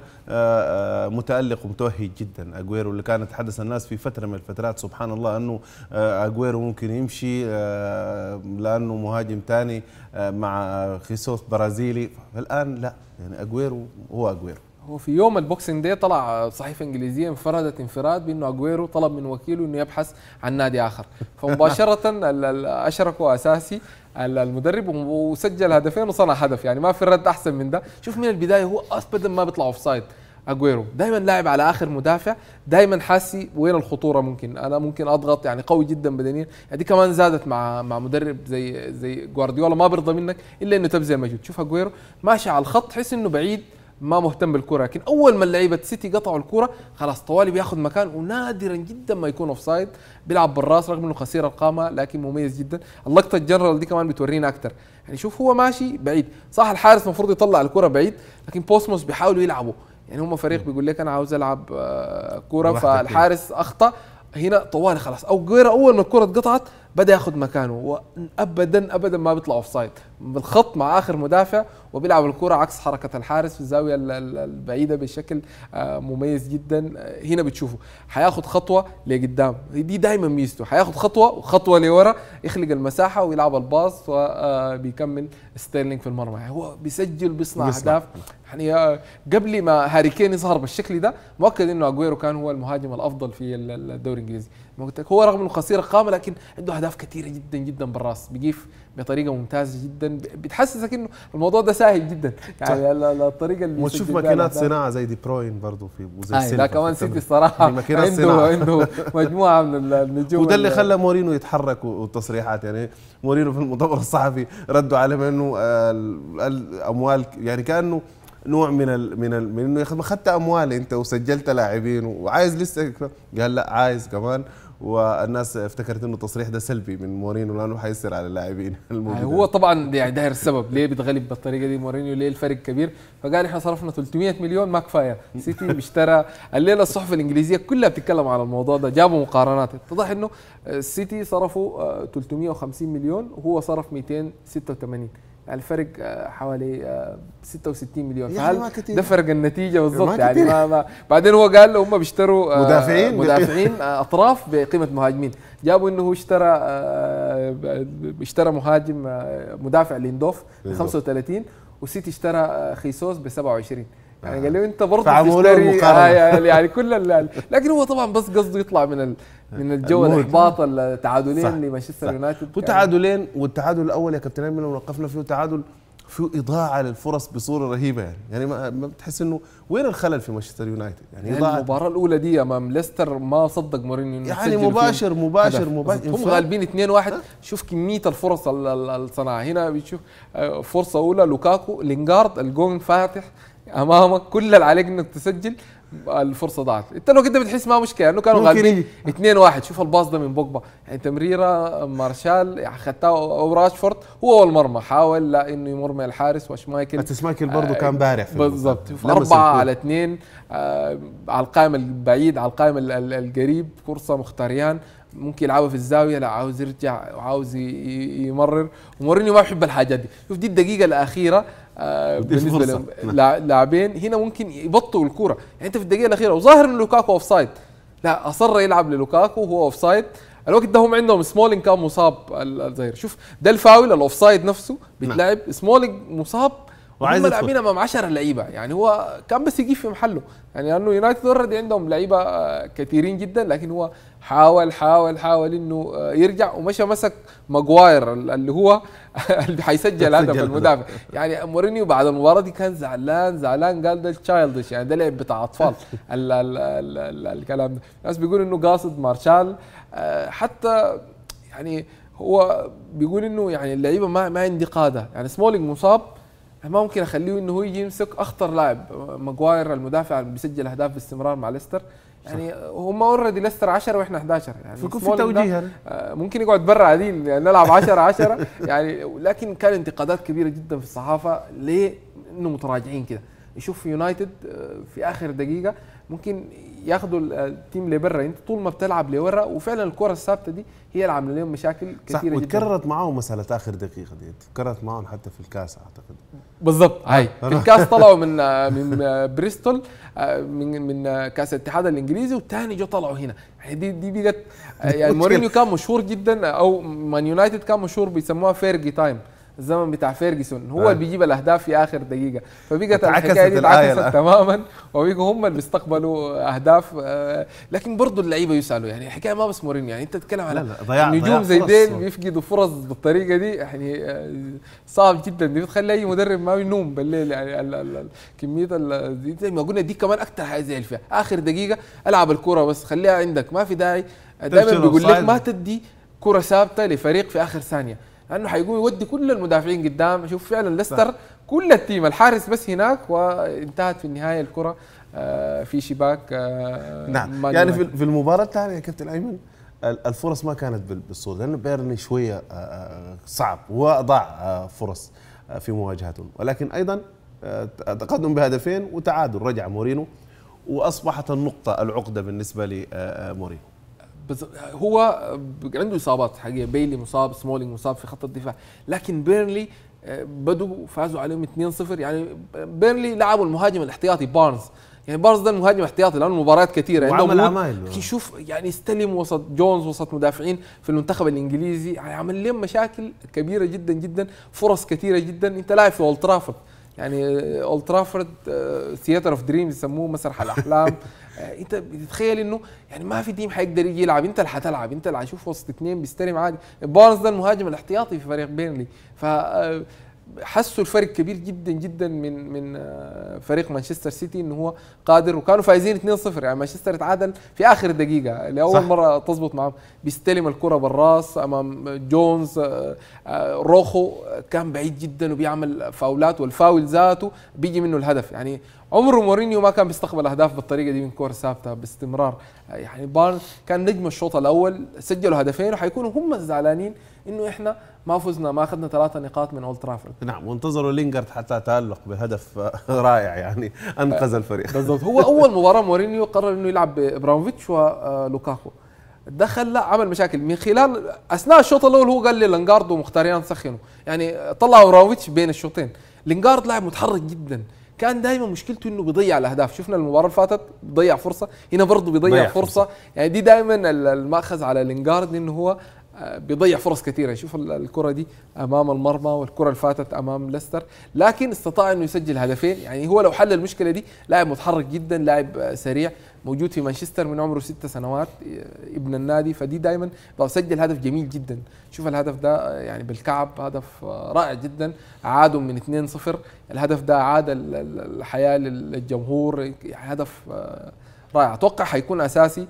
متالق ومتوهج جدا. اجويرو اللي كانت تحدث الناس في فتره من الفترات سبحان الله انه اجويرو ممكن يمشي لانه مهاجم ثاني مع خيسوس برازيلي، الان لا يعني اجويرو هو اجويرو. هو في يوم البوكسينج دي طلع صحيفه انجليزيه انفردت انفراد بانه اجويرو طلب من وكيله انه يبحث عن نادي اخر، فمباشره اشركوا اساسي المدرب وسجل هدفين وصنع هدف، يعني ما في رد احسن من ده. شوف من البدايه هو ابدا ما بيطلع اوف سايد، اجويرو دائما لاعب على اخر مدافع، دائما حاسي وين الخطوره، ممكن انا ممكن اضغط، يعني قوي جدا بدنيا، يعني دي كمان زادت مع مع مدرب زي زي جوارديولا ما بيرضى منك الا انه تبذل مجهود. شوف اجويرو ماشي على الخط تحس انه بعيد ما مهتم بالكره، لكن اول ما اللعيبه سيتي قطعوا الكره خلاص طوالي بياخذ مكان، ونادرا جدا ما يكون اوف سايد، بيلعب بالراس رغم انه قصير القامه لكن مميز جدا. اللقطه الجنرال دي كمان بتورينا اكثر، يعني شوف هو ماشي بعيد، صح الحارس المفروض يطلع الكره بعيد، لكن بوسموس بيحاولوا يلعبوا يعني هم فريق بيقول لك انا عاوز العب كوره فالحارس اخطا، هنا طوالي خلاص اجويرو اول ما الكره اتقطعت بدا ياخذ مكانه، وابدا ابدا ما بيطلع اوف سايد بالخط مع اخر مدافع، وبيلعب الكره عكس حركه الحارس في الزاويه البعيده بشكل مميز جدا. هنا بتشوفوا حياخذ خطوه لقدام، دي دائما ميزته، حياخذ خطوه وخطوه لورا يخلق المساحه ويلعب الباص وبيكمل ستيرلينج في المرمى. يعني هو بيسجل بيصنع اهداف. يعني قبل ما هاري كين يظهر بالشكل ده مؤكد انه اجويرو كان هو المهاجم الافضل في الدوري الانجليزي. هو رغم انه قصير القامه لكن عنده اهداف كثيره جدا جدا بالراس، بيقيف بطريقه ممتازه جدا، بتحسسك انه الموضوع ده سهل جدا. يعني الطريقه اللي وتشوف ماكينات صناعه زي دي بروين برضه في وزي السيلفا. لا كمان سيتي الصراحه عنده صناعة. عنده مجموعه من النجوم، وده اللي خلى مورينو يتحرك والتصريحات. يعني مورينو في المؤتمر الصحفي ردوا عليه انه الاموال يعني كانه نوع من ال من ال من انه اخذت اموال انت وسجلت لاعبين وعايز لسه، قال لا عايز كمان. والناس افتكرت انه التصريح ده سلبي من مورينيو لانه حيصير على اللاعبين الموجودين. هو طبعا يعني داير السبب ليه بيتغلب بالطريقه دي مورينيو، ليه الفرق كبير، فقال احنا صرفنا ثلاثمئة مليون ما كفايه. سيتي بيشترى الليله الصحف الانجليزيه كلها بتتكلم على الموضوع ده، جابوا مقارنات اتضح انه السيتي صرفوا ثلاثمئة وخمسين مليون وهو صرف مئتين وستة وثمانين، يعني الفرق حوالي ستة وستين مليون. يعني فهل ده فرق النتيجه بالضبط؟ يعني ما, ما بعدين هو قال هم بيشتروا مدافعين مدافعين اطراف بقيمه مهاجمين، جابوا انه هو اشترى اشترى مهاجم مدافع ليندوف ب خمسة وثلاثين وسيتي اشترى خيسوس ب سبعة وعشرين. يعني قال له انت برضه تشتري آه يعني كل، لكن هو طبعا بس قصده يطلع من ال من الجو الاحباط. التعادلين لمانشستر يونايتد وتعادلين، والتعادل الاول يا كابتن ايمن لو وقفنا فيه تعادل فيه اضاعه للفرص بصوره رهيبه. يعني يعني ما بتحس انه وين الخلل في مانشستر يونايتد؟ يعني, يعني المباراه الاولى دي امام ليستر ما صدق مورينيو يعني مباشر مباشر مباشر هم غالبين اثنين واحد. شوف كميه الفرص الصناعه هنا، بتشوف فرصه اولى لوكاكو لينغارد الجون فاتح امامك، كل اللي عليك انك تسجل، الفرصه ضاعت. انت لو كده بتحس ما مشكله انه كانوا غالبين اثنين واحد. شوف الباص ده من بوجبا، يعني تمريره مارشال اخذتها او راشفورد هو والمرمى، حاول لا انه يمرمي الحارس وشمايكل. شمايكل برضه كان بارع في بالضبط. أربعة على اثنين آه على القائم البعيد، على القائم القريب فرصه مختاريان ممكن يلعبها في الزاويه، لا عاوز يرجع وعاوز يمرر، ومورينيو ما بيحب الحاجات دي. شوف دي الدقيقه الاخيره آه بالنسبه للاعبين هنا ممكن يبطئوا الكره، يعني انت في الدقيقه الاخيره وظاهر ان لوكاكو اوف سايد، لا اصر يلعب للوكاكو وهو اوف سايد. الوقت ده هم عندهم سمولينج كان مصاب الظاهر. شوف ده الفاول الاوف سايد نفسه بيتلعب، سمولينج مصاب وهم لاعبين امام عشرة لعيبه، يعني هو كان بس يجيب في محله، يعني لانه يعني يونايتد اوريدي عندهم لعيبه كثيرين جدا، لكن هو حاول حاول حاول انه يرجع ومشى مسك ماجواير اللي هو اللي حيسجل هدف المدافع. يعني مورينيو بعد المباراه دي كان زعلان زعلان، قال ده تشايلدش، يعني ده لعب بتاع اطفال. ال ال ال ال الكلام ده الناس بيقولوا انه قاصد مارشال، حتى يعني هو بيقول انه يعني اللعيبه ما ما عندي قاده، يعني سمولينج مصاب ما ممكن اخليه انه هو يجي يمسك اخطر لاعب ماجواير المدافع اللي بيسجل اهداف باستمرار مع ليستر. يعني هم اوريدي ليستر عشرة واحنا احد عشر، يعني في توجيه ممكن يقعد برا عديل، يعني نلعب عشرة عشرة يعني. لكن كان انتقادات كبيره جدا في الصحافه ليه انه متراجعين كده. يشوف يونايتد في اخر دقيقه ممكن ياخذوا التيم لبرا، انت طول ما بتلعب لورا، وفعلا الكره الثابته دي هي اللي عامله لهم مشاكل كثيره جدا. وتكررت معاهم مساله اخر دقيقه دي، تكررت معاهم حتى في الكاس اعتقد. بالضبط هاي في الكاس طلعوا من من بريستول من من كاس الاتحاد الانجليزي، والثاني جو طلعوا هنا. يعني دي دي بقت يعني مورينيو كان مشهور جدا، او مان يونايتد كان مشهور بيسموها فيرجي تايم، الزمن بتاع فيرجسون هو اللي بيجيب الاهداف في اخر دقيقه. فبقت الحكايه دي اتعكست تماما، وبقوا هم اللي بيستقبلوا اهداف. لكن برضه اللعيبه يسالوا، يعني الحكايه ما بس مورينيو، يعني انت تتكلم على نجوم زي ديل بيفقدوا فرص بالطريقه دي، يعني صعب جدا. دي بتخلي اي مدرب ما ينوم بالليل، يعني كميه زي ما قلنا دي كمان اكثر حاجه زعل فيها اخر دقيقه. العب الكره بس خليها عندك، ما في داعي دائما بيقول لك ما تدي كره ثابته لفريق في اخر ثانيه، لانه حيقوم يودي كل المدافعين قدام. شوف فعلا ليستر كل التيم الحارس بس هناك، وانتهت في النهايه الكره في شباك. نعم يعني في المباراه الثانيه يا كابتن ايمن الفرص ما كانت بالصوره، لانه بيرني شويه صعب واضاع فرص في مواجهتهم، ولكن ايضا تقدم بهدفين وتعادل، رجع مورينو واصبحت النقطه العقده بالنسبه لمورينو. بس هو عنده اصابات حقيقه، بيلي مصاب، سمولينج مصاب في خط الدفاع، لكن بيرنلي بدوا فازوا عليهم اثنين صفر. يعني بيرنلي لعبوا المهاجم الاحتياطي بارنز، يعني بارنز ده المهاجم الاحتياطي لانه مباريات كثيره وعمل عمايل، شوف يعني استلم وسط جونز وسط مدافعين في المنتخب الانجليزي، يعني عمل لهم مشاكل كبيره جدا جدا، فرص كثيره جدا. انت لاعب في اولد ترافورد، يعني اولد ترافورد ثياتر اوف دريمز يسموه، مسرح الاحلام. انت بتتخيل انه يعني ما في تيم حيقدر يجي يلعب، انت اللي حتلعب، انت اللي حتشوف وسط اثنين بيستلم عادي. بارنز ده المهاجم الاحتياطي في فريق بيرنلي، ف حسوا الفرق كبير جدا جدا من من فريق مانشستر سيتي انه هو قادر، وكانوا فايزين اثنين صفر. يعني مانشستر تعادل في اخر دقيقه لاول صح. مره تزبط معهم، بيستلم الكره بالراس امام جونز، روخو كان بعيد جدا وبيعمل فاولات، والفاول ذاته بيجي منه الهدف. يعني عمره مورينيو ما كان بيستقبل اهداف بالطريقه دي من كور ثابته باستمرار. يعني بارن كان نجم الشوط الاول، سجلوا هدفين وحيكونوا هم الزعلانين انه احنا ما فزنا، ما اخذنا ثلاثه نقاط من اولد ترافورد. نعم، وانتظروا لينجارد حتى تألق بهدف رائع، يعني انقذ الفريق. بالضبط. هو اول مباراه مورينيو قرر انه يلعب بابراموفيتش ولوكاكو، دخل لا عمل مشاكل من خلال اثناء الشوط الاول. هو قال لي لينجارد ومختاريان سخنوا، يعني طلع ابراموفيتش بين الشوطين. لينجارد لاعب متحرك جدا، كان دائما مشكلته انه بيضيع الاهداف. شفنا المباراه اللي فاتت بيضيع فرصه، هنا برضه بيضيع فرصه. فرصه يعني دي دائما الماخذ على لينجارد انه هو بيضيع فرص كثيره. شوف الكره دي امام المرمى، والكره اللي فاتت امام ليستر، لكن استطاع انه يسجل هدفين. يعني هو لو حل المشكله دي، لاعب متحرك جدا، لاعب سريع، موجود في مانشستر من عمره ست سنوات، ابن النادي، فدي دائما لو سجل هدف جميل جدا. شوف الهدف ده يعني بالكعب، هدف رائع جدا، عادوا من اثنين صفر. الهدف ده عاد الحياه للجمهور، هدف رائع. اتوقع حيكون اساسي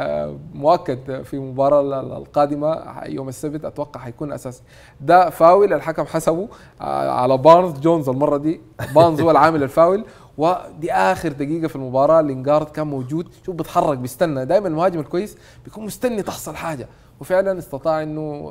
مؤكد في المباراه القادمه يوم السبت، اتوقع حيكون اساسي. ده فاول الحكم حسبه على بارنز، جونز المره دي بارنز هو العامل الفاول، ودي اخر دقيقه في المباراه. لينجارد كان موجود، شوف بيتحرك بيستنى، دائما المهاجم الكويس بيكون مستني تحصل حاجه، وفعلا استطاع انه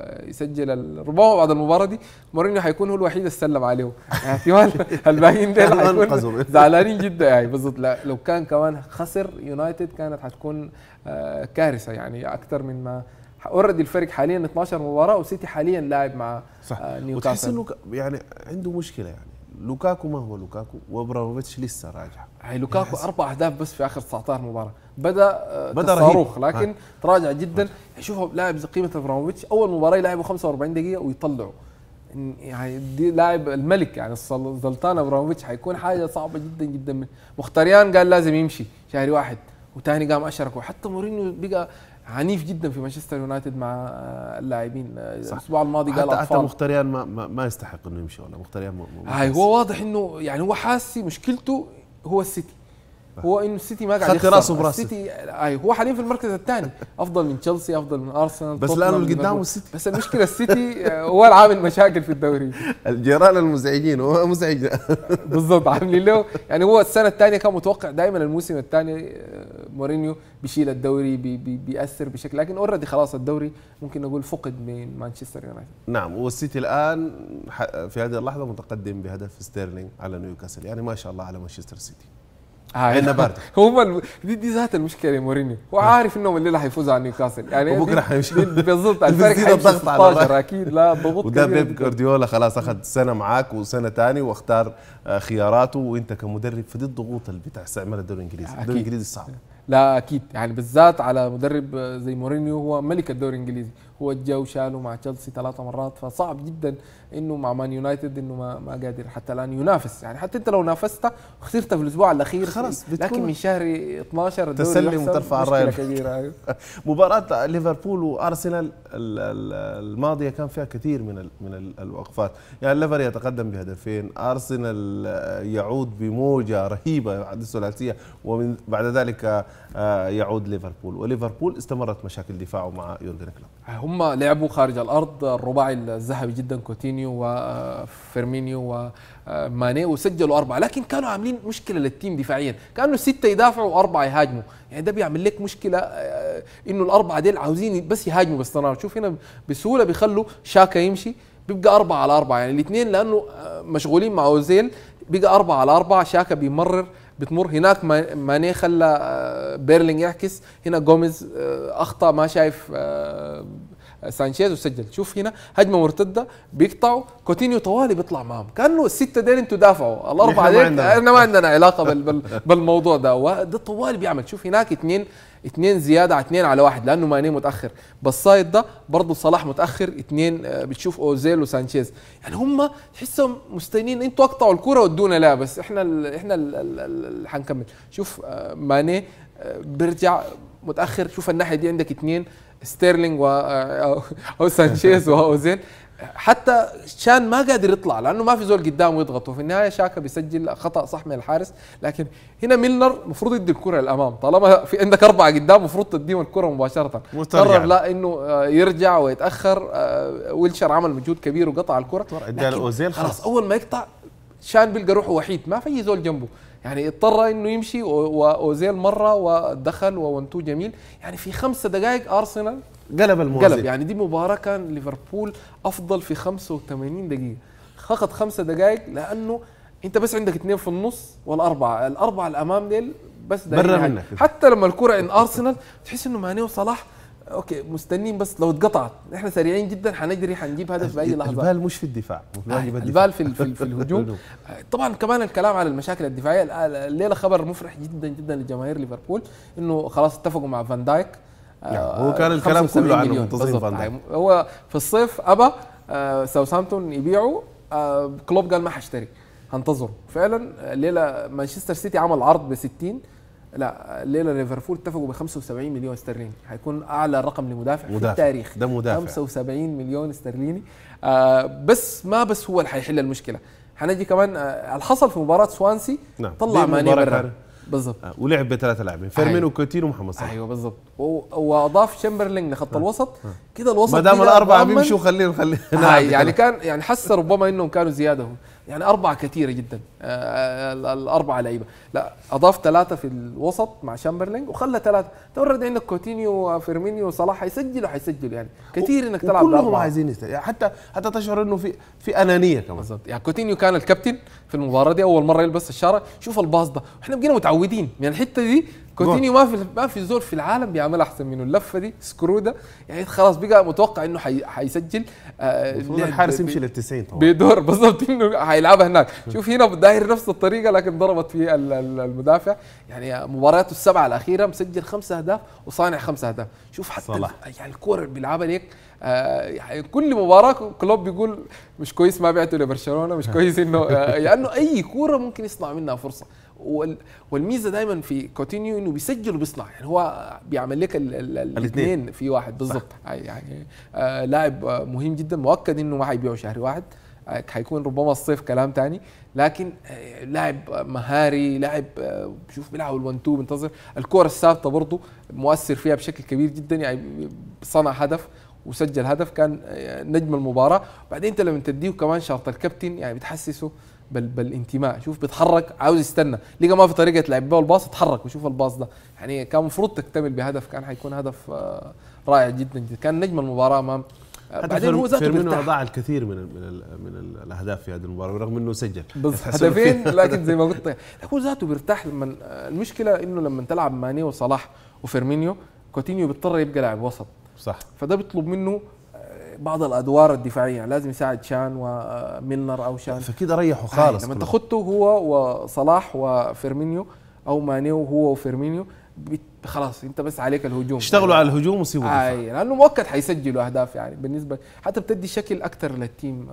يسجل. ربما بعد المباراه دي مورينيو حيكون هو الوحيد اللي سلم عليه، احتمال الباقيين دول حيكونوا زعلانين جدا. يعني بالضبط، لو كان كمان خسر يونايتد كانت حتكون كارثه، يعني اكثر من ما اوريدي. الفريق حاليا اثناشر مباراه، وسيتي حاليا لاعب مع صح. نيوكاسل. وتحس انه يعني عنده مشكله، يعني لوكاكو ما هو لوكاكو، وابراموفيتش لسه راجع. هي لوكاكو اربع اهداف بس في اخر تسعة عشر مباراه، بدا بدا صاروخ، لكن ها. تراجع جدا. شوفوا لاعب زي قيمه ابراموفيتش، اول مباراه يلعبوا خمسة وأربعين دقيقه ويطلعوا، يعني دي لاعب الملك، يعني السلطان ابراموفيتش حيكون حاجه صعبه جدا جدا. مختاريان قال لازم يمشي شهر واحد، وثاني قام اشرك، وحتى مورينيو بقى عنيف جدا في مانشستر يونايتد مع اللاعبين. الاسبوع الماضي قال حتى, حتى مختاريان ما, ما, ما يستحق انه يمشي، ولا مختاريان هاي هو واضح انه يعني هو حاسي مشكلته هو السيتي، هو انه السيتي ما قاعد يخسر راسه براسه. السيتي اي هو حاليا في المركز الثاني، افضل من تشيلسي، افضل من ارسنال، بس لانه اللي قدامه السيتي. بس المشكله السيتي هو العامل مشاكل في الدوري. الجيران المزعجين، هو مزعج بالضبط، عاملين له. يعني هو السنه الثانيه كان متوقع دائما الموسم الثاني مورينيو بيشيل الدوري، بي بي بيأثر بشكل، لكن اوريدي خلاص الدوري ممكن نقول فقد من مانشستر يونايتد. نعم، والسيتي الان في هذه اللحظه متقدم بهدف ستيرلينج على نيوكاسل، يعني ما شاء الله على مانشستر سيتي. عيننا بارده. هو دي, دي ذات المشكله مورينيو، هو عارف انهم الليله حيفوزوا على نيوكاسل، يعني وبكره حيمشي بالضبط. الفرق حيمشي ستاشر اكيد، لا ضغوط. وده بيب جوارديولا خلاص اخذ سنه معاك وسنه ثاني واختار خياراته، وانت كمدرب فدي الضغوط اللي بتاع استعمال الدوري الانجليزي. الدوري الانجليزي صعب، لا اكيد، يعني بالذات على مدرب زي مورينيو، هو ملك الدوري الانجليزي، هو جا وشاله مع تشيلسي ثلاث مرات، فصعب جدا انه مع مان يونايتد انه ما ما قادر حتى الان ينافس. يعني حتى انت لو نافست وخسرت في الاسبوع الاخير خلاص، لكن من شهر اثناشر الدوري تسلم وترفع الرايه كبيره. مباراه ليفربول وارسنال الماضيه كان فيها كثير من من الوقفات، يعني ليفر يتقدم بهدفين، ارسنال يعود بموجه رهيبه بعد الثلاثيه، ومن بعد ذلك يعود ليفربول، وليفربول استمرت مشاكل دفاعه مع يورجن كلوب. هم لعبوا خارج الارض، الرباعي الذهبي جدا، كوتينيو وفيرمينيو وماني، وسجلوا اربعه، لكن كانوا عاملين مشكله للتيم دفاعيا، كانوا سته يدافعوا واربعه يهاجموا، يعني ده بيعمل لك مشكله انه الاربعه ديل عاوزين بس يهاجموا باستمرار. شوف هنا بسهوله بيخلوا شاكا يمشي، بيبقى أربعة على أربعة، يعني الاثنين لأنه مشغولين مع أوزيل بقى أربعة على أربعة. شاكا بيمرر بتمر هناك، ماني خلى بيرلينج يعكس، هنا جوميز أخطأ ما شايف سانشيز وسجل. شوف هنا هجمه مرتده بيقطعوا، كوتينيو طوالي بيطلع معهم، كانه السته ديل انتوا دافعوا، الاربعه ديل احنا ما عندنا علاقه بال بال بالموضوع ده، وده طوالي بيعمل. شوف هناك اثنين اثنين زياده على اثنين على واحد لانه ماني متاخر، بالصايد ده برضه صلاح متاخر اثنين، بتشوف اوزيل وسانشيز، يعني هم تحسهم مستنيين انتوا اقطعوا الكره ودونا، لا بس احنا ال احنا اللي حنكمل. شوف ماني بيرجع متاخر، شوف الناحيه دي عندك اثنين ستيرلينج و او سانشيز واوزيل، حتى شان ما قادر يطلع لانه ما في زول قدامه يضغط، وفي النهايه شاكا بيسجل خطا صح من الحارس. لكن هنا ميلنر المفروض يدي الكره للامام، طالما في عندك اربعه قدام المفروض تديهم الكره مباشره، قرر لا انه يرجع ويتاخر. ويلشر عمل مجهود كبير وقطع الكره، اوزيل خلاص اول ما يقطع شان بيلقى روحه وحيد، ما في زول جنبه، يعني اضطر انه يمشي، واوزيل مره ودخل وونتو جميل. يعني في خمسة دقائق ارسنال قلب الموازين، قلب. يعني دي مباراه كان ليفربول افضل في خمسة وثمانين دقيقه، فقط خمسة دقائق لانه انت بس عندك اثنين في النص والاربعه الاربعه الامام ديل بس برا منك. حتى لما الكره عند ارسنال تحس انه ماني وصلاح اوكي مستنين، بس لو اتقطعت احنا سريعين جدا حنجري حنجيب هدف باي لحظه. البال مش في الدفاع، البال في في, في الهجوم. طبعا كمان الكلام على المشاكل الدفاعيه، الليله خبر مفرح جدا جدا لجماهير ليفربول انه خلاص اتفقوا مع فان دايك. هو كان الكلام كله عنه منتظرين فان دايك، هو في الصيف ابى ساوثهامبتون يبيعوا، كلوب قال ما حاشتري هنتظر. فعلا الليله مانشستر سيتي عمل عرض ب ستين، لا الليله ليفربول اتفقوا ب خمسة وسبعين مليون استرليني، حيكون اعلى رقم لمدافع في التاريخ، ده مدافع خمسة وسبعين مليون استرليني. آه بس ما بس هو اللي حيحل المشكله، حنجي كمان آه الحصل في مباراه سوانسي. نعم. طلع ماني برا بالضبط، آه ولعب بثلاثه لاعبين، فيرمينو وكوتينيو ومحمد صلاح. ايوه بالضبط، واضاف شامبرلينج لخط آه. الوسط آه. كده الوسط ما دام الاربعه بيمشوا خلينا خلينا آه يعني كان يعني حس ربما انهم كانوا زياده، يعني أربعة كثيرة جدا، آه الأربعة لعيبة، لا أضاف ثلاثة في الوسط مع شامبرلينج وخلى ثلاثة، تورد عندك كوتينيو وفيرمينيو وصلاح حيسجلوا حيسجلوا يعني كثير إنك تلعب بأربعة، كلهم عايزين يستجل. يعني حتى حتى تشعر إنه في في أنانية كمان. بالضبط، يعني كوتينيو كان الكابتن في المباراة دي، أول مرة يلبس الشارة، شوف الباص ده، إحنا بقينا متعودين من يعني الحتة دي، كوتينيو ما في ما في زول في العالم بيعمل احسن منه، اللفه دي سكرو ده يعني خلاص بقى متوقع انه حي حيسجل. آه الحارس يمشي لل تسعين طبعا بيدور بالضبط انه حيلعبها هناك. شوف هنا داير نفس الطريقه لكن ضربت في المدافع. يعني مبارياته السبعه الاخيره مسجل خمسة اهداف وصانع خمسة اهداف. شوف حتى صلاح. يعني الكوره اللي بيلعبها ليك آه يعني كل مباراه كلوب بيقول مش كويس ما بعته لبرشلونه، مش كويس انه آه لانه اي كوره ممكن يصنع منها فرصه. والميزه دايما في كوتينيو انه بيسجل وبيصنع، يعني هو بيعمل لك الاثنين في واحد بالضبط. يعني آه لاعب مهم جدا، مؤكد انه ما حيبيعه شهر واحد، آه حيكون ربما الصيف كلام ثاني، لكن آه لاعب مهاري، لاعب آه شوف بيلعب الون تو، بينتظر الكره الثابته برضه مؤثر فيها بشكل كبير جدا، يعني صنع هدف وسجل هدف كان نجم المباراه. بعدين انت لما تديه كمان شرط الكابتن يعني بتحسسه بال بالانتماء، شوف بيتحرك عاوز يستنى، لقى ما في طريقه لعب به الباص اتحرك وشوف الباص ده، يعني كان المفروض تكتمل بهدف، كان حيكون هدف رائع جدا جدا، كان نجم المباراه امام. بعدين هو ذاته فيرمينو اضاع الكثير من من ال من ال الاهداف في هذه المباراه ورغم انه سجل هدفين، لكن زي ما قلت هو ذاته بيرتاح لما المشكله انه لما تلعب ماني وصلاح وفيرمينيو، كوتينيو بيضطر يبقى لاعب وسط صح، فده بيطلب منه بعض الادوار الدفاعيه، لازم يساعد شان وميلنر او شان، فكده ريحوا خالص. لما تاخذته هو وصلاح وفيرمينيو او ماني وهو وفيرمينيو خلاص انت بس عليك الهجوم، اشتغلوا يعني على الهجوم وسيبوا الدفاع، اي لانه مؤكد حيسجلوا اهداف، يعني بالنسبه حتى بتدي شكل اكثر للتيم.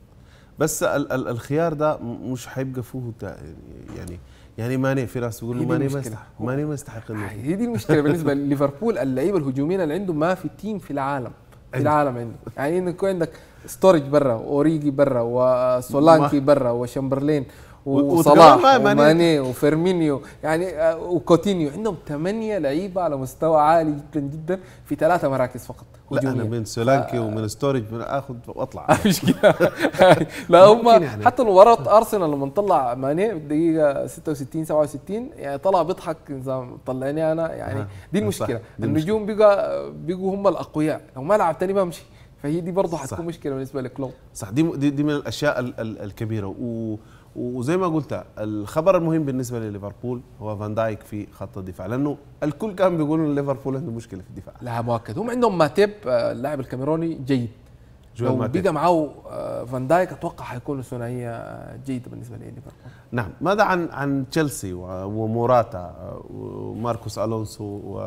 بس ال ال الخيار ده مش حيبقى فيه يعني يعني ماني، في ناس بيقولوا ماني ما يستحق، ماني ما يستحق انه، هي دي المشكله بالنسبه لليفربول، اللعيبه الهجوميين اللي عنده ما في تيم في العالم في العالم عنده، يعني انك يكون عندك ستورج برا واوريجي برا وسولانكي برا وشامبرلين وصلاح وماني وفيرمينيو يعني وكوتينيو، عندهم ثمانية لعيبه على مستوى عالي جدا جدا في ثلاثه مراكز فقط هجومية. لا انا من سولانكي ومن ستورج اخذ واطلع مش كده لا هم يعني. حتى مباراه ارسنال لما طلع ماني بالدقيقه ستة وستين سبعة وستين يعني طلع بيضحك نظام طلعني انا، يعني دي المشكله، النجوم بقى بقوا هم الاقوياء، لو ما لعب تاني بمشي، فهي دي برضه حتكون مشكله بالنسبه لكلوب. صح، دي دي, دي من الاشياء ال ال الكبيره. و وزي ما قلت الخبر المهم بالنسبه لليفربول هو فان دايك في خط الدفاع، لانه الكل كان بيقولوا ان ليفربول عنده مشكله في الدفاع. لا مؤكد، هم عندهم ماتيب اللاعب الكاميروني جيد، لو بقى معه فان دايك اتوقع حيكون ثنائيه جيده بالنسبه لليفربول. نعم. ماذا عن عن تشيلسي وموراتا وماركوس الونسو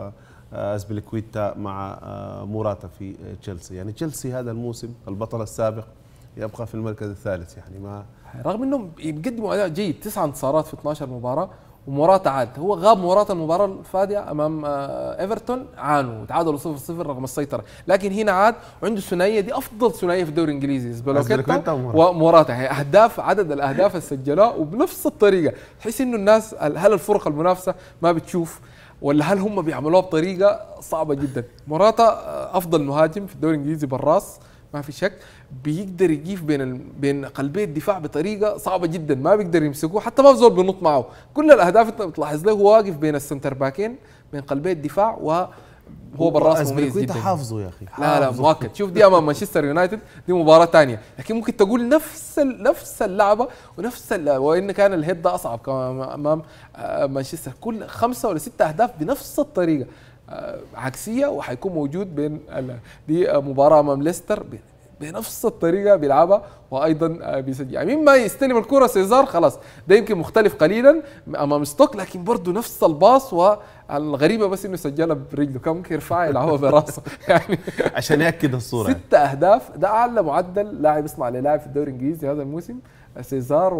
واسبليكويتا مع موراتا في تشيلسي؟ يعني تشيلسي هذا الموسم البطل السابق يبقى في المركز الثالث، يعني ما رغم انهم بيقدموا اداء جيد، تسع انتصارات في اثناشر مباراه، وموراتا عاد هو غاب موراتا المباراه الفاديه امام ايفرتون، عانوا تعادلوا صفر صفر رغم السيطره، لكن هنا عاد وعنده الثنائيه دي افضل ثنائيه في الدوري الانجليزي، سبلوكيتا وموراتا، اهداف عدد الاهداف اللي سجلوها وبنفس الطريقه، تحس انه الناس هل الفرق المنافسه ما بتشوف ولا هل هم بيعملوها بطريقه صعبه جدا. موراتا افضل مهاجم في الدوري الانجليزي بالراس ما في شك، بيقدر يجيف بين ال... بين قلبي الدفاع بطريقه صعبه جدا، ما بيقدر يمسكوه، حتى ما بزول بينط معه، كل الاهداف انت بتلاحظ له هو واقف بين السنتر باكين بين قلبي الدفاع وهو بالراس مميز جدا. حافظه يا اخي، لا لا مؤكد. شوف دي امام مانشستر يونايتد دي مباراه ثانيه، لكن ممكن تقول نفس ال... نفس اللعبه ونفس ال... وان كان الهيد ده اصعب كمان امام مانشستر، كل خمسه ولا سته اهداف بنفس الطريقه عكسيه، وحيكون موجود بين دي مباراه امام ليستر بنفس الطريقه بيلعبها وايضا بيسجل. يعني مين ما يستلم الكره سيزار خلاص ده يمكن مختلف قليلا امام ستوك، لكن برضه نفس الباص، والغريبه بس انه سجلها برجله، كان ممكن يرفعها يلعبها براسه يعني عشان ياكد الصوره. ست اهداف ده اعلى معدل لاعب يصنع للاعب في الدوري الانجليزي هذا الموسم، سيزار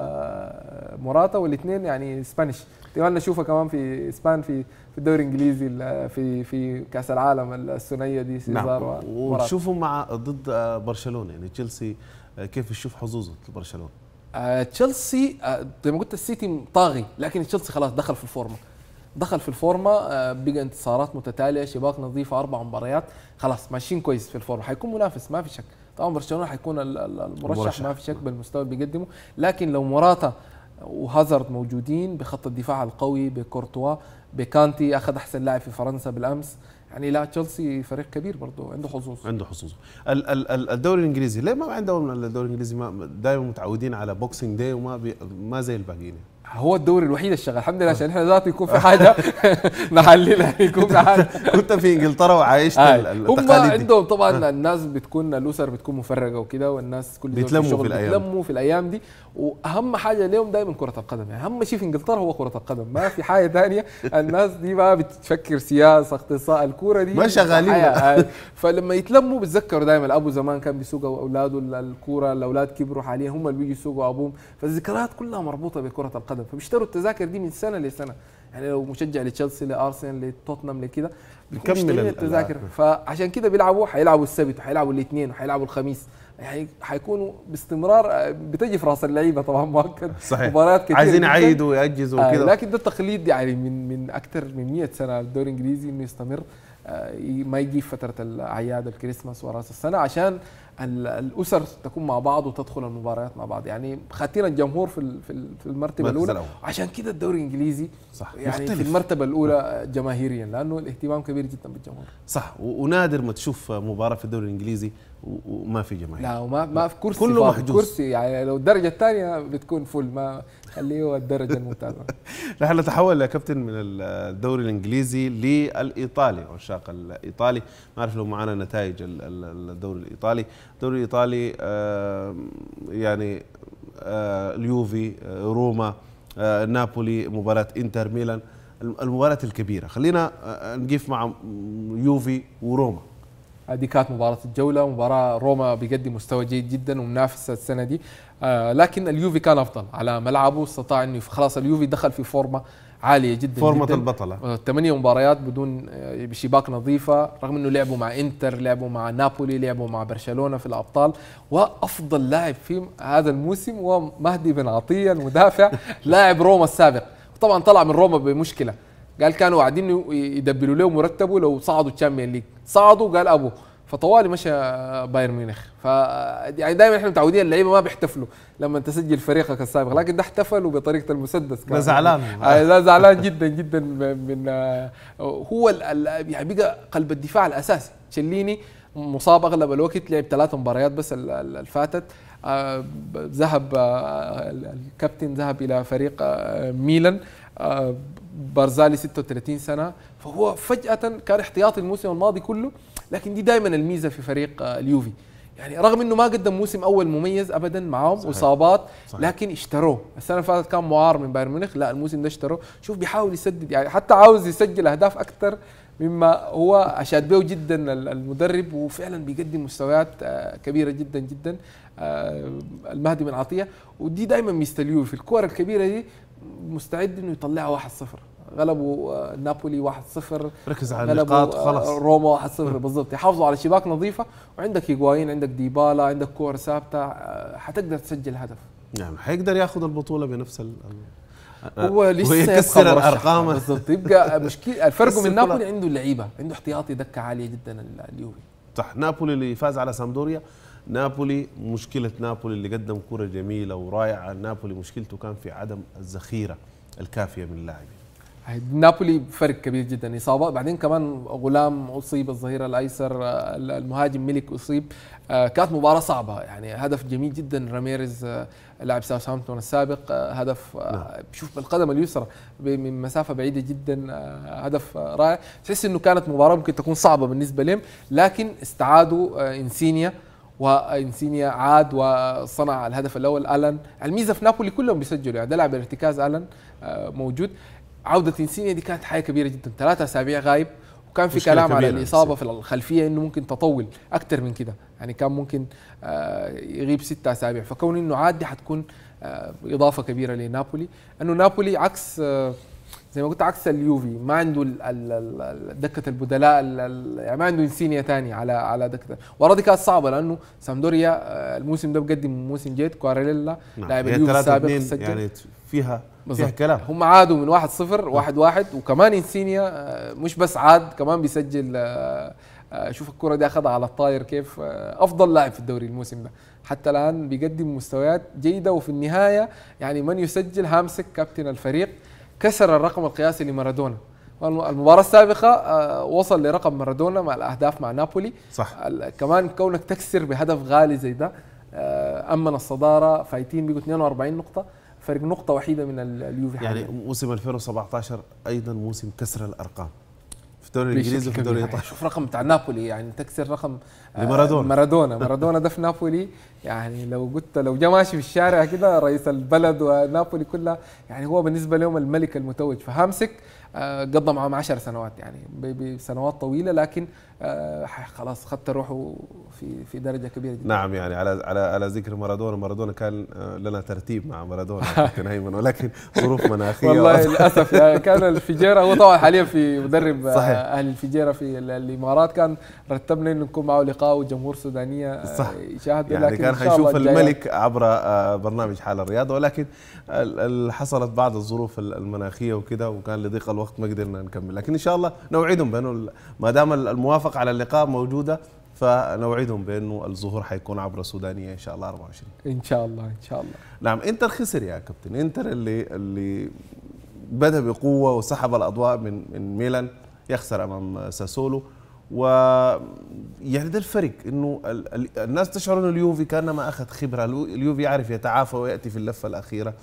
وموراتا، والاثنين يعني اسبانيش، تمام نشوفها كمان في اسبان في في الدوري الانجليزي في في كاس العالم الثنائيه دي سيزار. نعم. ونشوفوا مع ضد برشلونه، يعني تشيلسي كيف يشوف حظوظه برشلونه؟ آه تشيلسي آه زي ما قلت السيتي طاغي، لكن تشيلسي خلاص دخل في الفورمه، دخل في الفورمه آه بقى انتصارات متتاليه، شباك نظيفه، اربع مباريات، خلاص ماشيين كويس في الفورمه، حيكون منافس ما في شك. طبعا برشلونه حيكون المرشح ما في شك بالمستوى اللي بيقدمه، لكن لو موراتا وهازارد موجودين بخط الدفاع القوي بكورتوا بكانتي اخذ احسن لاعب في فرنسا بالامس، يعني لا تشيلسي فريق كبير برضه عنده حظوظ عنده حظوظ. الدوري الانجليزي ليه ما عندهم الدوري الانجليزي؟ ما دائما متعودين على بوكسينج داي وما بي ما زي الباقيين. هو الدوري الوحيد الشغال الحمد لله، عشان احنا ذاته يكون في حاجه نحللها، يكون في حاجه. كنت في انجلترا وعايشت التقاليد هم عندهم طبعا الناس بتكون الاسر بتكون مفرقه وكده، والناس كل بيتلموا في الايام بيتلموا في الايام دي، واهم حاجه لهم دائما كره القدم، يعني اهم شيء في انجلترا هو كره القدم، ما في حاجه ثانيه. الناس دي ما بتفكر سياسه اقتصاد، الكوره دي ما شغالين. فلما يتلموا بيتذكروا دائما الابو زمان كان بيسوق اولاده الكوره، الاولاد كبروا حاليا هم اللي بيجوا يسوقوا ابوهم، فالذكريات كلها مربوطه بكره القدم، فبيشتروا التذاكر دي من سنه لسنه. يعني لو مشجع لتشيلسي لارسنال لتوتنهام لكده بيكمل التذاكر، فعشان كده بيلعبوا، حيلعبوا السبت وحيلعبوا الاثنين وحيلعبوا الخميس، يعني حيكونوا باستمرار بتجي في راس اللعيبه طبعا مؤكد. صحيح. مباريات كثير عايزين يعيدوا ويأجزوا وكده، آه لكن ده تقليد يعني من من اكثر من مئة سنه الدوري الانجليزي انه يستمر، آه ما يجي في فتره الاعياد الكريسماس وراس السنه، عشان الاسر تكون مع بعض وتدخل المباريات مع بعض، يعني خاتين الجمهور في في المرتبه الاولى، عشان كده الدوري الانجليزي صح يعني مختلف. في المرتبه الاولى جماهيريا، لانه الاهتمام كبير جدا بالجمهور. صح، ونادر ما تشوف مباراه في الدوري الانجليزي وما في جماهير. لا وما ما في كرسي، كله محجوز، كرسي يعني لو الدرجه الثانيه بتكون فل، ما خليه هو الدرجه الممتازه. نحن نتحول يا كابتن من الدوري الانجليزي للايطالي، عشاق الايطالي، ما اعرف لو معنا نتائج الدوري الايطالي. الدوري الايطالي آه يعني آه اليوفي، آه روما، آه نابولي، مباراه انتر ميلان، المباريات الكبيره. خلينا آه نقف مع يوفي وروما. هذه كانت مباراة الجولة، مباراة روما بيقدم مستوى جيد جدا ومنافس السنة دي، آه لكن اليوفي كان أفضل على ملعبه، استطاع إنه خلاص اليوفي دخل في فورمة عالية جدا، فورمة جداً. البطلة، ثمانية مباريات بدون بشباك نظيفة، رغم إنه لعبوا مع إنتر، لعبوا مع نابولي، لعبوا مع برشلونة في الأبطال، وأفضل لاعب في هذا الموسم هو مهدي بن عطية المدافع لاعب روما السابق، طبعا طلع من روما بمشكلة، قال كانوا قاعدين يدبروا له مرتبه لو صعدوا الشامبيون ليج، صعدوا قال ابو، فطوالي مشى بايرن ميونخ. ف يعني دايما احنا متعودين اللعيبه ما بيحتفلوا لما تسجل فريقك السابق، لكن ده احتفلوا بطريقه المسدس، كان زعلان لا زعلان جدا جدا من هو يعني بقى قلب الدفاع الاساسي. تشيليني مصاب اغلب الوقت، لعب ثلاث مباريات بس الفاتت. آه ذهب آه الكابتن ذهب الى فريق آه ميلان. آه بارزالي ستة وثلاثين سنه، فهو فجاه كان احتياطي الموسم الماضي كله، لكن دي دائما الميزه في فريق آه اليوفي، يعني رغم انه ما قدم موسم اول مميز ابدا معاهم، اصابات، لكن اشتروه. السنه اللي فاتت كان معار من بايرن ميونخ، لا الموسم ده اشتروه. شوف بيحاول يسدد، يعني حتى عاوز يسجل اهداف اكثر مما هو اشاد به جدا المدرب، وفعلا بيقدم مستويات كبيره جدا جدا المهدي بن عطيه. ودي دائما ميزه في الكور الكبيره دي، مستعد انه يطلعها واحد صفر. غلبوا نابولي واحد صفر، ركز على النقاط خلاص، روما واحد صفر بالضبط. يحافظوا على شباك نظيفه، وعندك هيغوايين، عندك ديبالا، عندك كور ثابته، حتقدر تسجل هدف. نعم، حيقدر ياخذ البطوله بنفس ال هو لسه يكسر الارقام بالضبط. يبقى مشكله الفرق من نابولي، عنده اللعيبه، عنده احتياطي دكه عاليه جدا اليوفي. صح، نابولي اللي فاز على سامدوريا، نابولي مشكله نابولي اللي قدم كره جميله ورائعه، نابولي مشكلته كان في عدم الذخيره الكافيه من اللاعبين. نابولي فرق كبير جدا، اصابات، بعدين كمان غلام اصيب، الظهير الايسر، المهاجم ميلك اصيب. كانت مباراه صعبه، يعني هدف جميل جدا راميريز لاعب ساوثهامبتون السابق، هدف نعم. شوف بالقدم اليسرى من مسافه بعيده جدا، هدف رائع. تحس انه كانت مباراه ممكن تكون صعبه بالنسبه لهم، لكن استعادوا انسينيا، وانسينيا عاد وصنع الهدف الاول. الان الميزه في نابولي كلهم بيسجلوا، يعني ده لاعب الارتكاز الان موجود. عودة انسينيا دي كانت حاجة كبيرة جدا، ثلاثة أسابيع غايب، وكان في كلام على الإصابة في الخلفية إنه ممكن تطول أكثر من كده، يعني كان ممكن يغيب ستة أسابيع. فكون إنه عاد دي حتكون إضافة كبيرة لنابولي، إنه نابولي عكس زي ما قلت عكس اليوفي، ما عنده دكة البدلاء، يعني ما عنده انسينيا ثاني على على دكة. ورا دي كانت صعبة لأنه سامدوريا الموسم ده بقدم موسم جيد. كواريليلا لاعب اليوفي السابق سجل، يعني فيها فيها كلام. هم عادوا من واحد صفر واحد واحد، وكمان انسينيا مش بس عاد، كمان بيسجل. شوف الكرة دي أخذها على الطاير كيف، أفضل لاعب في الدوري الموسم ده، حتى الآن بيقدم مستويات جيدة. وفي النهاية يعني من يسجل هامسك كابتن الفريق كسر الرقم القياسي لمارادونا. المباراة السابقة وصل لرقم مارادونا مع الأهداف مع نابولي. صح. كمان كونك تكسر بهدف غالي زي ده، أمن الصدارة، فايتين بيقوا اثنين وأربعين نقطة، فرق نقطة وحيدة من اليوفي يعني حاليا. موسم ألفين وسبعة عشر أيضا موسم كسر الأرقام في الدوري الإنجليزي وفي الدوري الإيطالي. شوف رقم بتاع نابولي، يعني تكسر رقم لمارادونا. مارادونا مارادونا ده في نابولي، يعني لو قلت لو جا ماشي في الشارع كده رئيس البلد ونابولي كلها، يعني هو بالنسبة لهم الملك المتوج. فهامسك قضى معهم عشر سنوات، يعني بسنوات طويلة، لكن خلاص خدت روحه في في درجة كبيرة جدا. نعم، يعني على على على ذكر مارادونا، مارادونا كان لنا ترتيب مع مارادونا كابتن ايمن، ولكن ظروف مناخية والله للأسف يعني كان الفجيرة، هو طبعا حاليا في مدرب صحيح. أهل الفجيرة في الإمارات، كان رتبنا إنه نكون معه لقاء وجمهور سودانية يشاهد، يعني لكن كان حيشوف الملك عبر برنامج حال الرياضة، ولكن حصلت بعض الظروف المناخية وكده، وكان لضيق الوقت ما قدرنا نكمل. لكن إن شاء الله نوعدهم بأنه ما دام الموافقة على اللقاء موجودة، فنوعدهم بأنه الظهور حيكون عبر سودانية إن شاء الله أربعة وعشرين. إن شاء الله إن شاء الله. نعم، إنتر خسر يا كابتن، إنتر اللي اللي بدأ بقوة وسحب الأضواء من من ميلان، يخسر أمام ساسولو. و يعني ده الفرق، انه الناس تشعر انه اليوفي كانما اخذ خبره، اليوفي يعرف يتعافى وياتي في اللفه الاخيره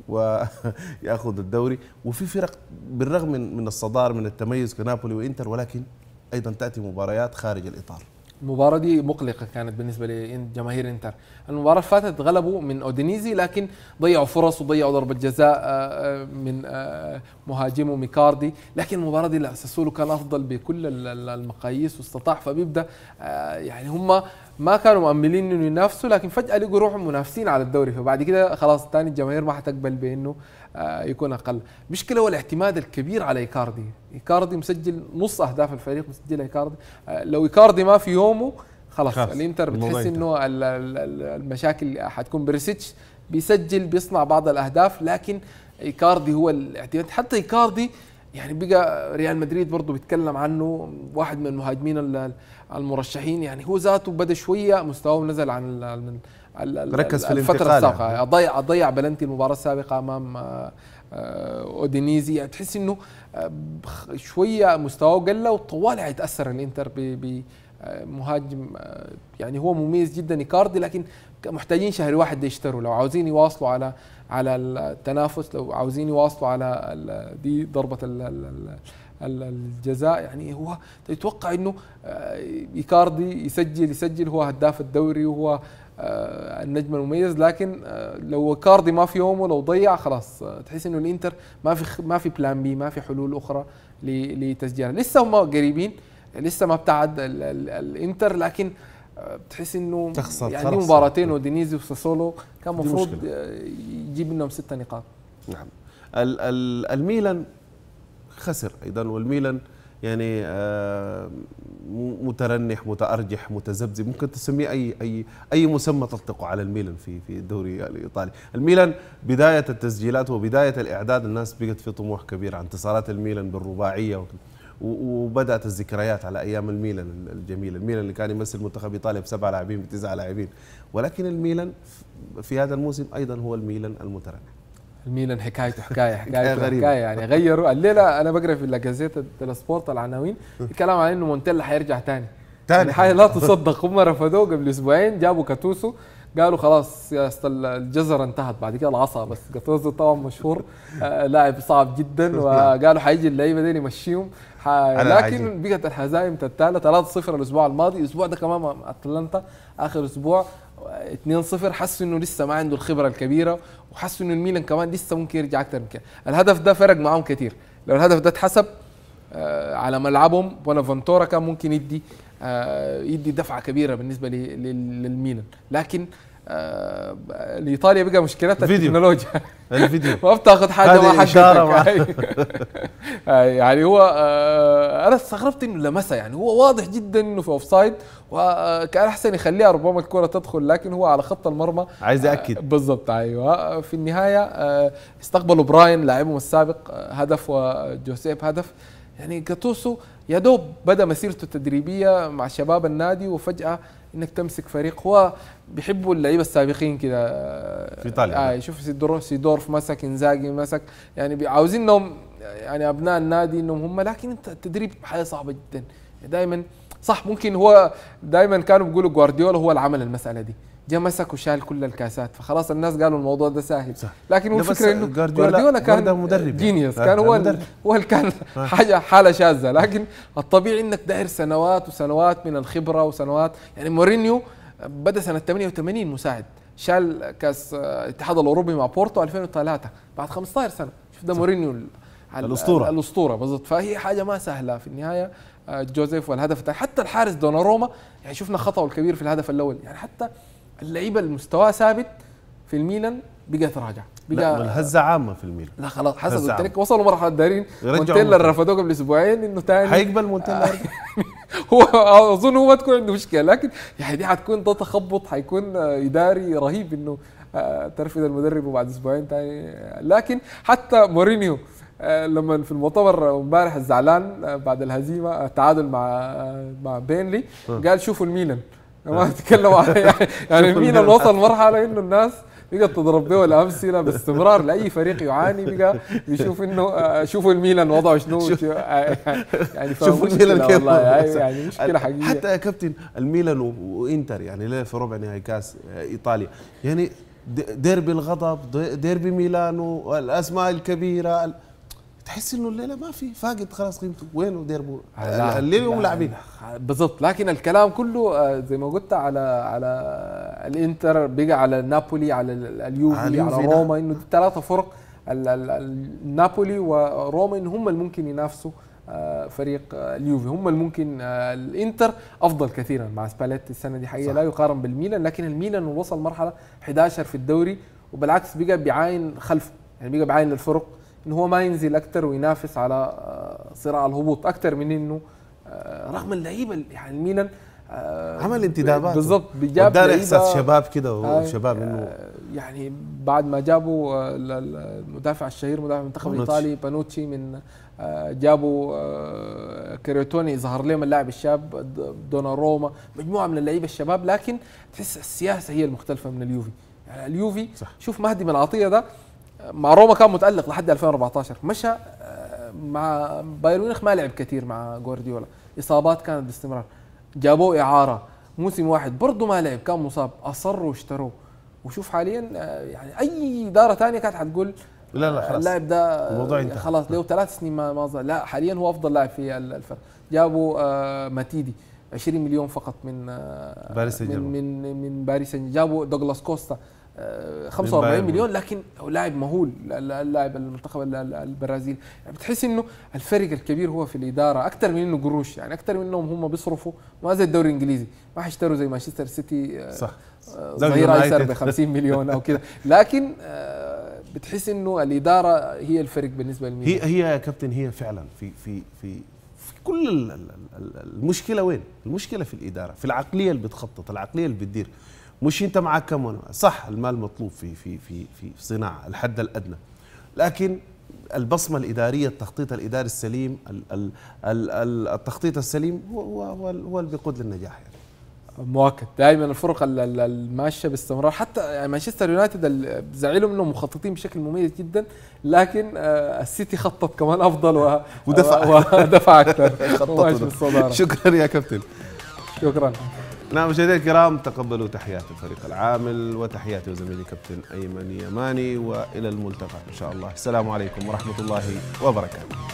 وياخذ الدوري. وفي فرق بالرغم من من الصداره من التميز كنابولي وانتر، ولكن ايضا تاتي مباريات خارج الاطار. المباراة دي مقلقة كانت بالنسبة لجماهير انتر. المباراة فاتت غلبوا من اودينيزي، لكن ضيعوا فرص وضيعوا ضربة جزاء من مهاجمه ميكاردي، لكن المباراة دي لا، ساسولو كان افضل بكل المقاييس واستطاع. فبيبدا يعني هم ما كانوا مؤملين انه ينافسوا، لكن فجأة لقوا روحهم منافسين على الدوري، فبعد كده خلاص ثاني الجماهير ما حتقبل بانه يكون اقل. مشكلة هو الاعتماد الكبير على ايكاردي. ايكاردي مسجل نص اهداف الفريق مسجلها ايكاردي، لو ايكاردي ما في يومه خلاص الانتر بتحس انه المشاكل حتكون. بريسيتش بيسجل بيصنع بعض الاهداف، لكن ايكاردي هو الاعتماد. حتى ايكاردي يعني بقى ريال مدريد برضه بيتكلم عنه واحد من المهاجمين المرشحين، يعني هو ذاته بدا شويه مستواه نزل عن ركز في الفتره السابقه. ضيع ضيع بلنتي المباراه السابقه امام اودينيزي، يعني تحس انه شويه مستواه قل، وطوال حيتاثر الانتر مهاجم يعني هو مميز جدا إيكاردي، لكن محتاجين شهر واحد يشتروا لو عاوزين يواصلوا على على التنافس، لو عاوزين يواصلوا على دي ضربة الجزاء. يعني هو يتوقع انه إيكاردي يسجل يسجل هو هداف الدوري وهو النجم المميز، لكن لو إيكاردي ما في يومه لو ضيع خلاص تحس انه الانتر ما في ما في بلان بي، ما في حلول اخرى لتسجيلها. لسه هم قريبين، لسه ما ابتعد ال ال الانتر، لكن بتحس انه يعني مباراتين ودينيزي وساسولو كان المفروض يجيب منهم ستة نقاط. نعم. ال ال الميلان خسر ايضا، والميلان يعني مترنح متأرجح متذبذب، ممكن تسميه اي اي اي مسمى تطلقه على الميلان في في الدوري الايطالي. الميلان بدايه التسجيلات وبدايه الاعداد الناس بقت في طموح كبير عن انتصارات الميلان بالرباعيه، وبدات الذكريات على ايام الميلان الجميل، الميلان اللي كان يمثل منتخب ايطاليا بسبعه لاعبين بتسعه لاعبين. ولكن الميلان في هذا الموسم ايضا هو الميلان المترنح. الميلان حكايته حكايه حكايته حكايه يعني غيروا الليله. انا بقرا في لاجازيتا ديلا سبورت العناوين الكلام عن انه مونتيلا حيرجع ثاني ثاني حاجه لا تصدق. هم رفضوه قبل اسبوعين، جابوا كاتوسو قالوا خلاص يا الجزر انتهت، بعد كده العصا بس. كاتوسو طبعا مشهور آه لاعب صعب جدا، وقالوا حيجي اللعيبه دي يمشيهم، لكن بقت الهزائم تتالى. ثلاثة صفر الاسبوع الماضي، الاسبوع ده كمان اتلانتا اخر اسبوع اثنين صفر. حسوا انه لسه ما عنده الخبره الكبيره، وحسوا انه الميلان كمان لسه ممكن يرجع اكثر من كده. الهدف ده فرق معاهم كثير، لو الهدف ده اتحسب آه على ملعبهم بونافنتورا كان ممكن يدي آه يدي دفعه كبيره بالنسبه للميلان، لكن آه لايطاليا بقى مشكلتها التكنولوجيا. الفيديو ما بتاخذ حاجه ما حقتك. يعني هو آه انا استغربت انه لمسها، يعني هو واضح جدا انه في اوفسايد، وكان احسن يخليها ربما الكره تدخل، لكن هو على خط المرمى عايز ياكد. آه بالضبط. ايوه في النهايه آه استقبلوا براين لاعبهم السابق آه هدف، وجوزيف هدف. يعني كاتوسو يا دوب بدا مسيرته التدريبيه مع شباب النادي، وفجاه انك تمسك فريق. هو بيحبوا اللعيبه السابقين كده في ايطاليا. آه شوف سيدورف سيدورف مسك، انزاجي مسك، يعني عاوزين انهم يعني ابناء النادي انهم هم، لكن انت التدريب حاجه صعبه جدا دائما. صح ممكن هو دائما كانوا بيقولوا جوارديولا هو اللي عمل المساله دي، جاء مسك وشال كل الكاسات، فخلاص الناس قالوا الموضوع ده سهل. صح. لكن هو الفكره انه جوارديولا كان مدرب جينيوس، كان هو هو اللي كان حاجه حاله شاذه، لكن الطبيعي انك داير سنوات وسنوات من الخبره وسنوات. يعني مورينيو بدا سنه ثمانية وثمانين مساعد، شال كاس الاتحاد الاوروبي مع بورتو ألفين وثلاثة بعد خمسة عشر سنه. شوف ده مورينيو الاسطوره الاسطوره بالضبط. فهي حاجه ما سهله في النهايه. جوزيف والهدف الثاني، حتى الحارس دوناروما يعني شفنا خطأه الكبير في الهدف الاول. يعني حتى اللعيبه المستوى ثابت في الميلان بقى تراجع، بقى الهزه عامه في الميلان. لا خلاص حسب قلت لك وصلوا مرحله دارين. مونتيلا رفضوه قبل اسبوعين انه ثاني حيقبل مونتيلا. هو اظن هو ما تكون عنده مشكله، لكن يعني دي حتكون ده تخبط، حيكون اداري رهيب انه ترفض المدرب وبعد اسبوعين ثاني. لكن حتى مورينيو لما في المؤتمر امبارح الزعلان بعد الهزيمه التعادل مع مع بينلي قال شوفوا الميلان ما تكلموا على يعني, يعني الميلان وصل مرحله انه الناس بقت تضرب به الامثله باستمرار لاي فريق يعاني، بقى بيشوف انه شوفوا الميلان وضعه شنو. يعني شوفوا الميلان كيف والله يعني مشكله حقيقيه. حتى يا كابتن الميلان وانتر يعني ليه في ربع نهائي كاس ايطاليا، يعني ديربي الغضب، ديربي ميلانو، الاسماء الكبيره، تحس انه الليله ما في فاقد خلاص قيمته. وينه ديربو الليله هم لاعبين بالضبط. لكن الكلام كله زي ما قلت على على الانتر، بقى على نابولي، على اليوفي، على, على روما، انه ثلاثه فرق نابولي وروما ان هم اللي ممكن ينافسوا فريق اليوفي، هم اللي ممكن. الانتر افضل كثيرا مع سباليتي السنه دي حقيقه لا يقارن بالميلان، لكن الميلان وصل مرحله إحدى عشر في الدوري، وبالعكس بقى بيعاين خلفه، يعني بقى بيعاين للفرق انه هو ما ينزل اكثر وينافس على صراع الهبوط اكثر من انه رغم اللعيبه. يعني الميلان عمل انتدابات بالضبط، بجاب احساس شباب كده وشباب انه يعني بعد ما جابوا المدافع الشهير مدافع المنتخب الايطالي بانوتشي من جابوا كريتوني، ظهر لهم اللاعب الشاب دوناروما، مجموعه من اللعيبه الشباب. لكن تحس السياسه هي المختلفه من اليوفي. يعني اليوفي صح. شوف مهدي من العطيه ده مع روما كان متألق لحد ألفين وأربعة عشر، مشى مع بايرن ميونخ ما لعب كثير مع جوارديولا، اصابات كانت باستمرار. جابوه اعاره موسم واحد برضه ما لعب، كان مصاب، اصروا واشتروه. وشوف حاليا آه، يعني اي اداره ثانيه كانت حتقول لا لا خلاص اللاعب ده الموضوع انتهى. خلاص له ثلاث سنين ما ما ظهر. لا حاليا هو افضل لاعب في الفرق. جابوا آه، ماتيدي عشرين مليون فقط من آه، باريس سان من جيرمان. من من باريس سان. جابوا دوغلاس كوستا آه، خمسة وأربعين مليون، لكن هو لاعب مهول، اللاعب المنتخب البرازيلي. يعني بتحس انه الفرق الكبير هو في الاداره اكثر من انه قروش، يعني اكثر من انهم هم بيصرفوا، ما زي الدوري الانجليزي ما حيشتروا زي مانشستر سيتي آه، صح ظهير ايسر ب خمسين مليون او كذا، لكن آه، بتحس انه الاداره هي الفرق بالنسبه للميلان. هي هي يا كابتن، هي فعلا في في في في كل ال- ال- ال- المشكله وين؟ المشكله في الاداره، في العقليه اللي بتخطط، العقليه اللي بتدير. مش انت معك كم وأنا. صح المال مطلوب في في في في صناعه الحد الادنى، لكن البصمه الاداريه، التخطيط الاداري السليم، ال- ال- ال- ال- التخطيط السليم هو هو هو هو اللي بيقود للنجاح يعني. مؤكد دائما الفرق ال- ال- الماشيه باستمرار، حتى يعني مانشستر يونايتد ال- زعلوا منهم مخططين بشكل مميز جدا، لكن آه، السيتي خطط كمان افضل و- ودفع. ودفع اكثر خططوا وماشي ده. بالصداره. شكرا يا كابتن. شكرا. نعم مشاهدينا الكرام، تقبلوا تحيات الفريق العامل وتحياتي وزميلي كابتن ايمن يماني، والى الملتقى ان شاء الله. السلام عليكم ورحمه الله وبركاته.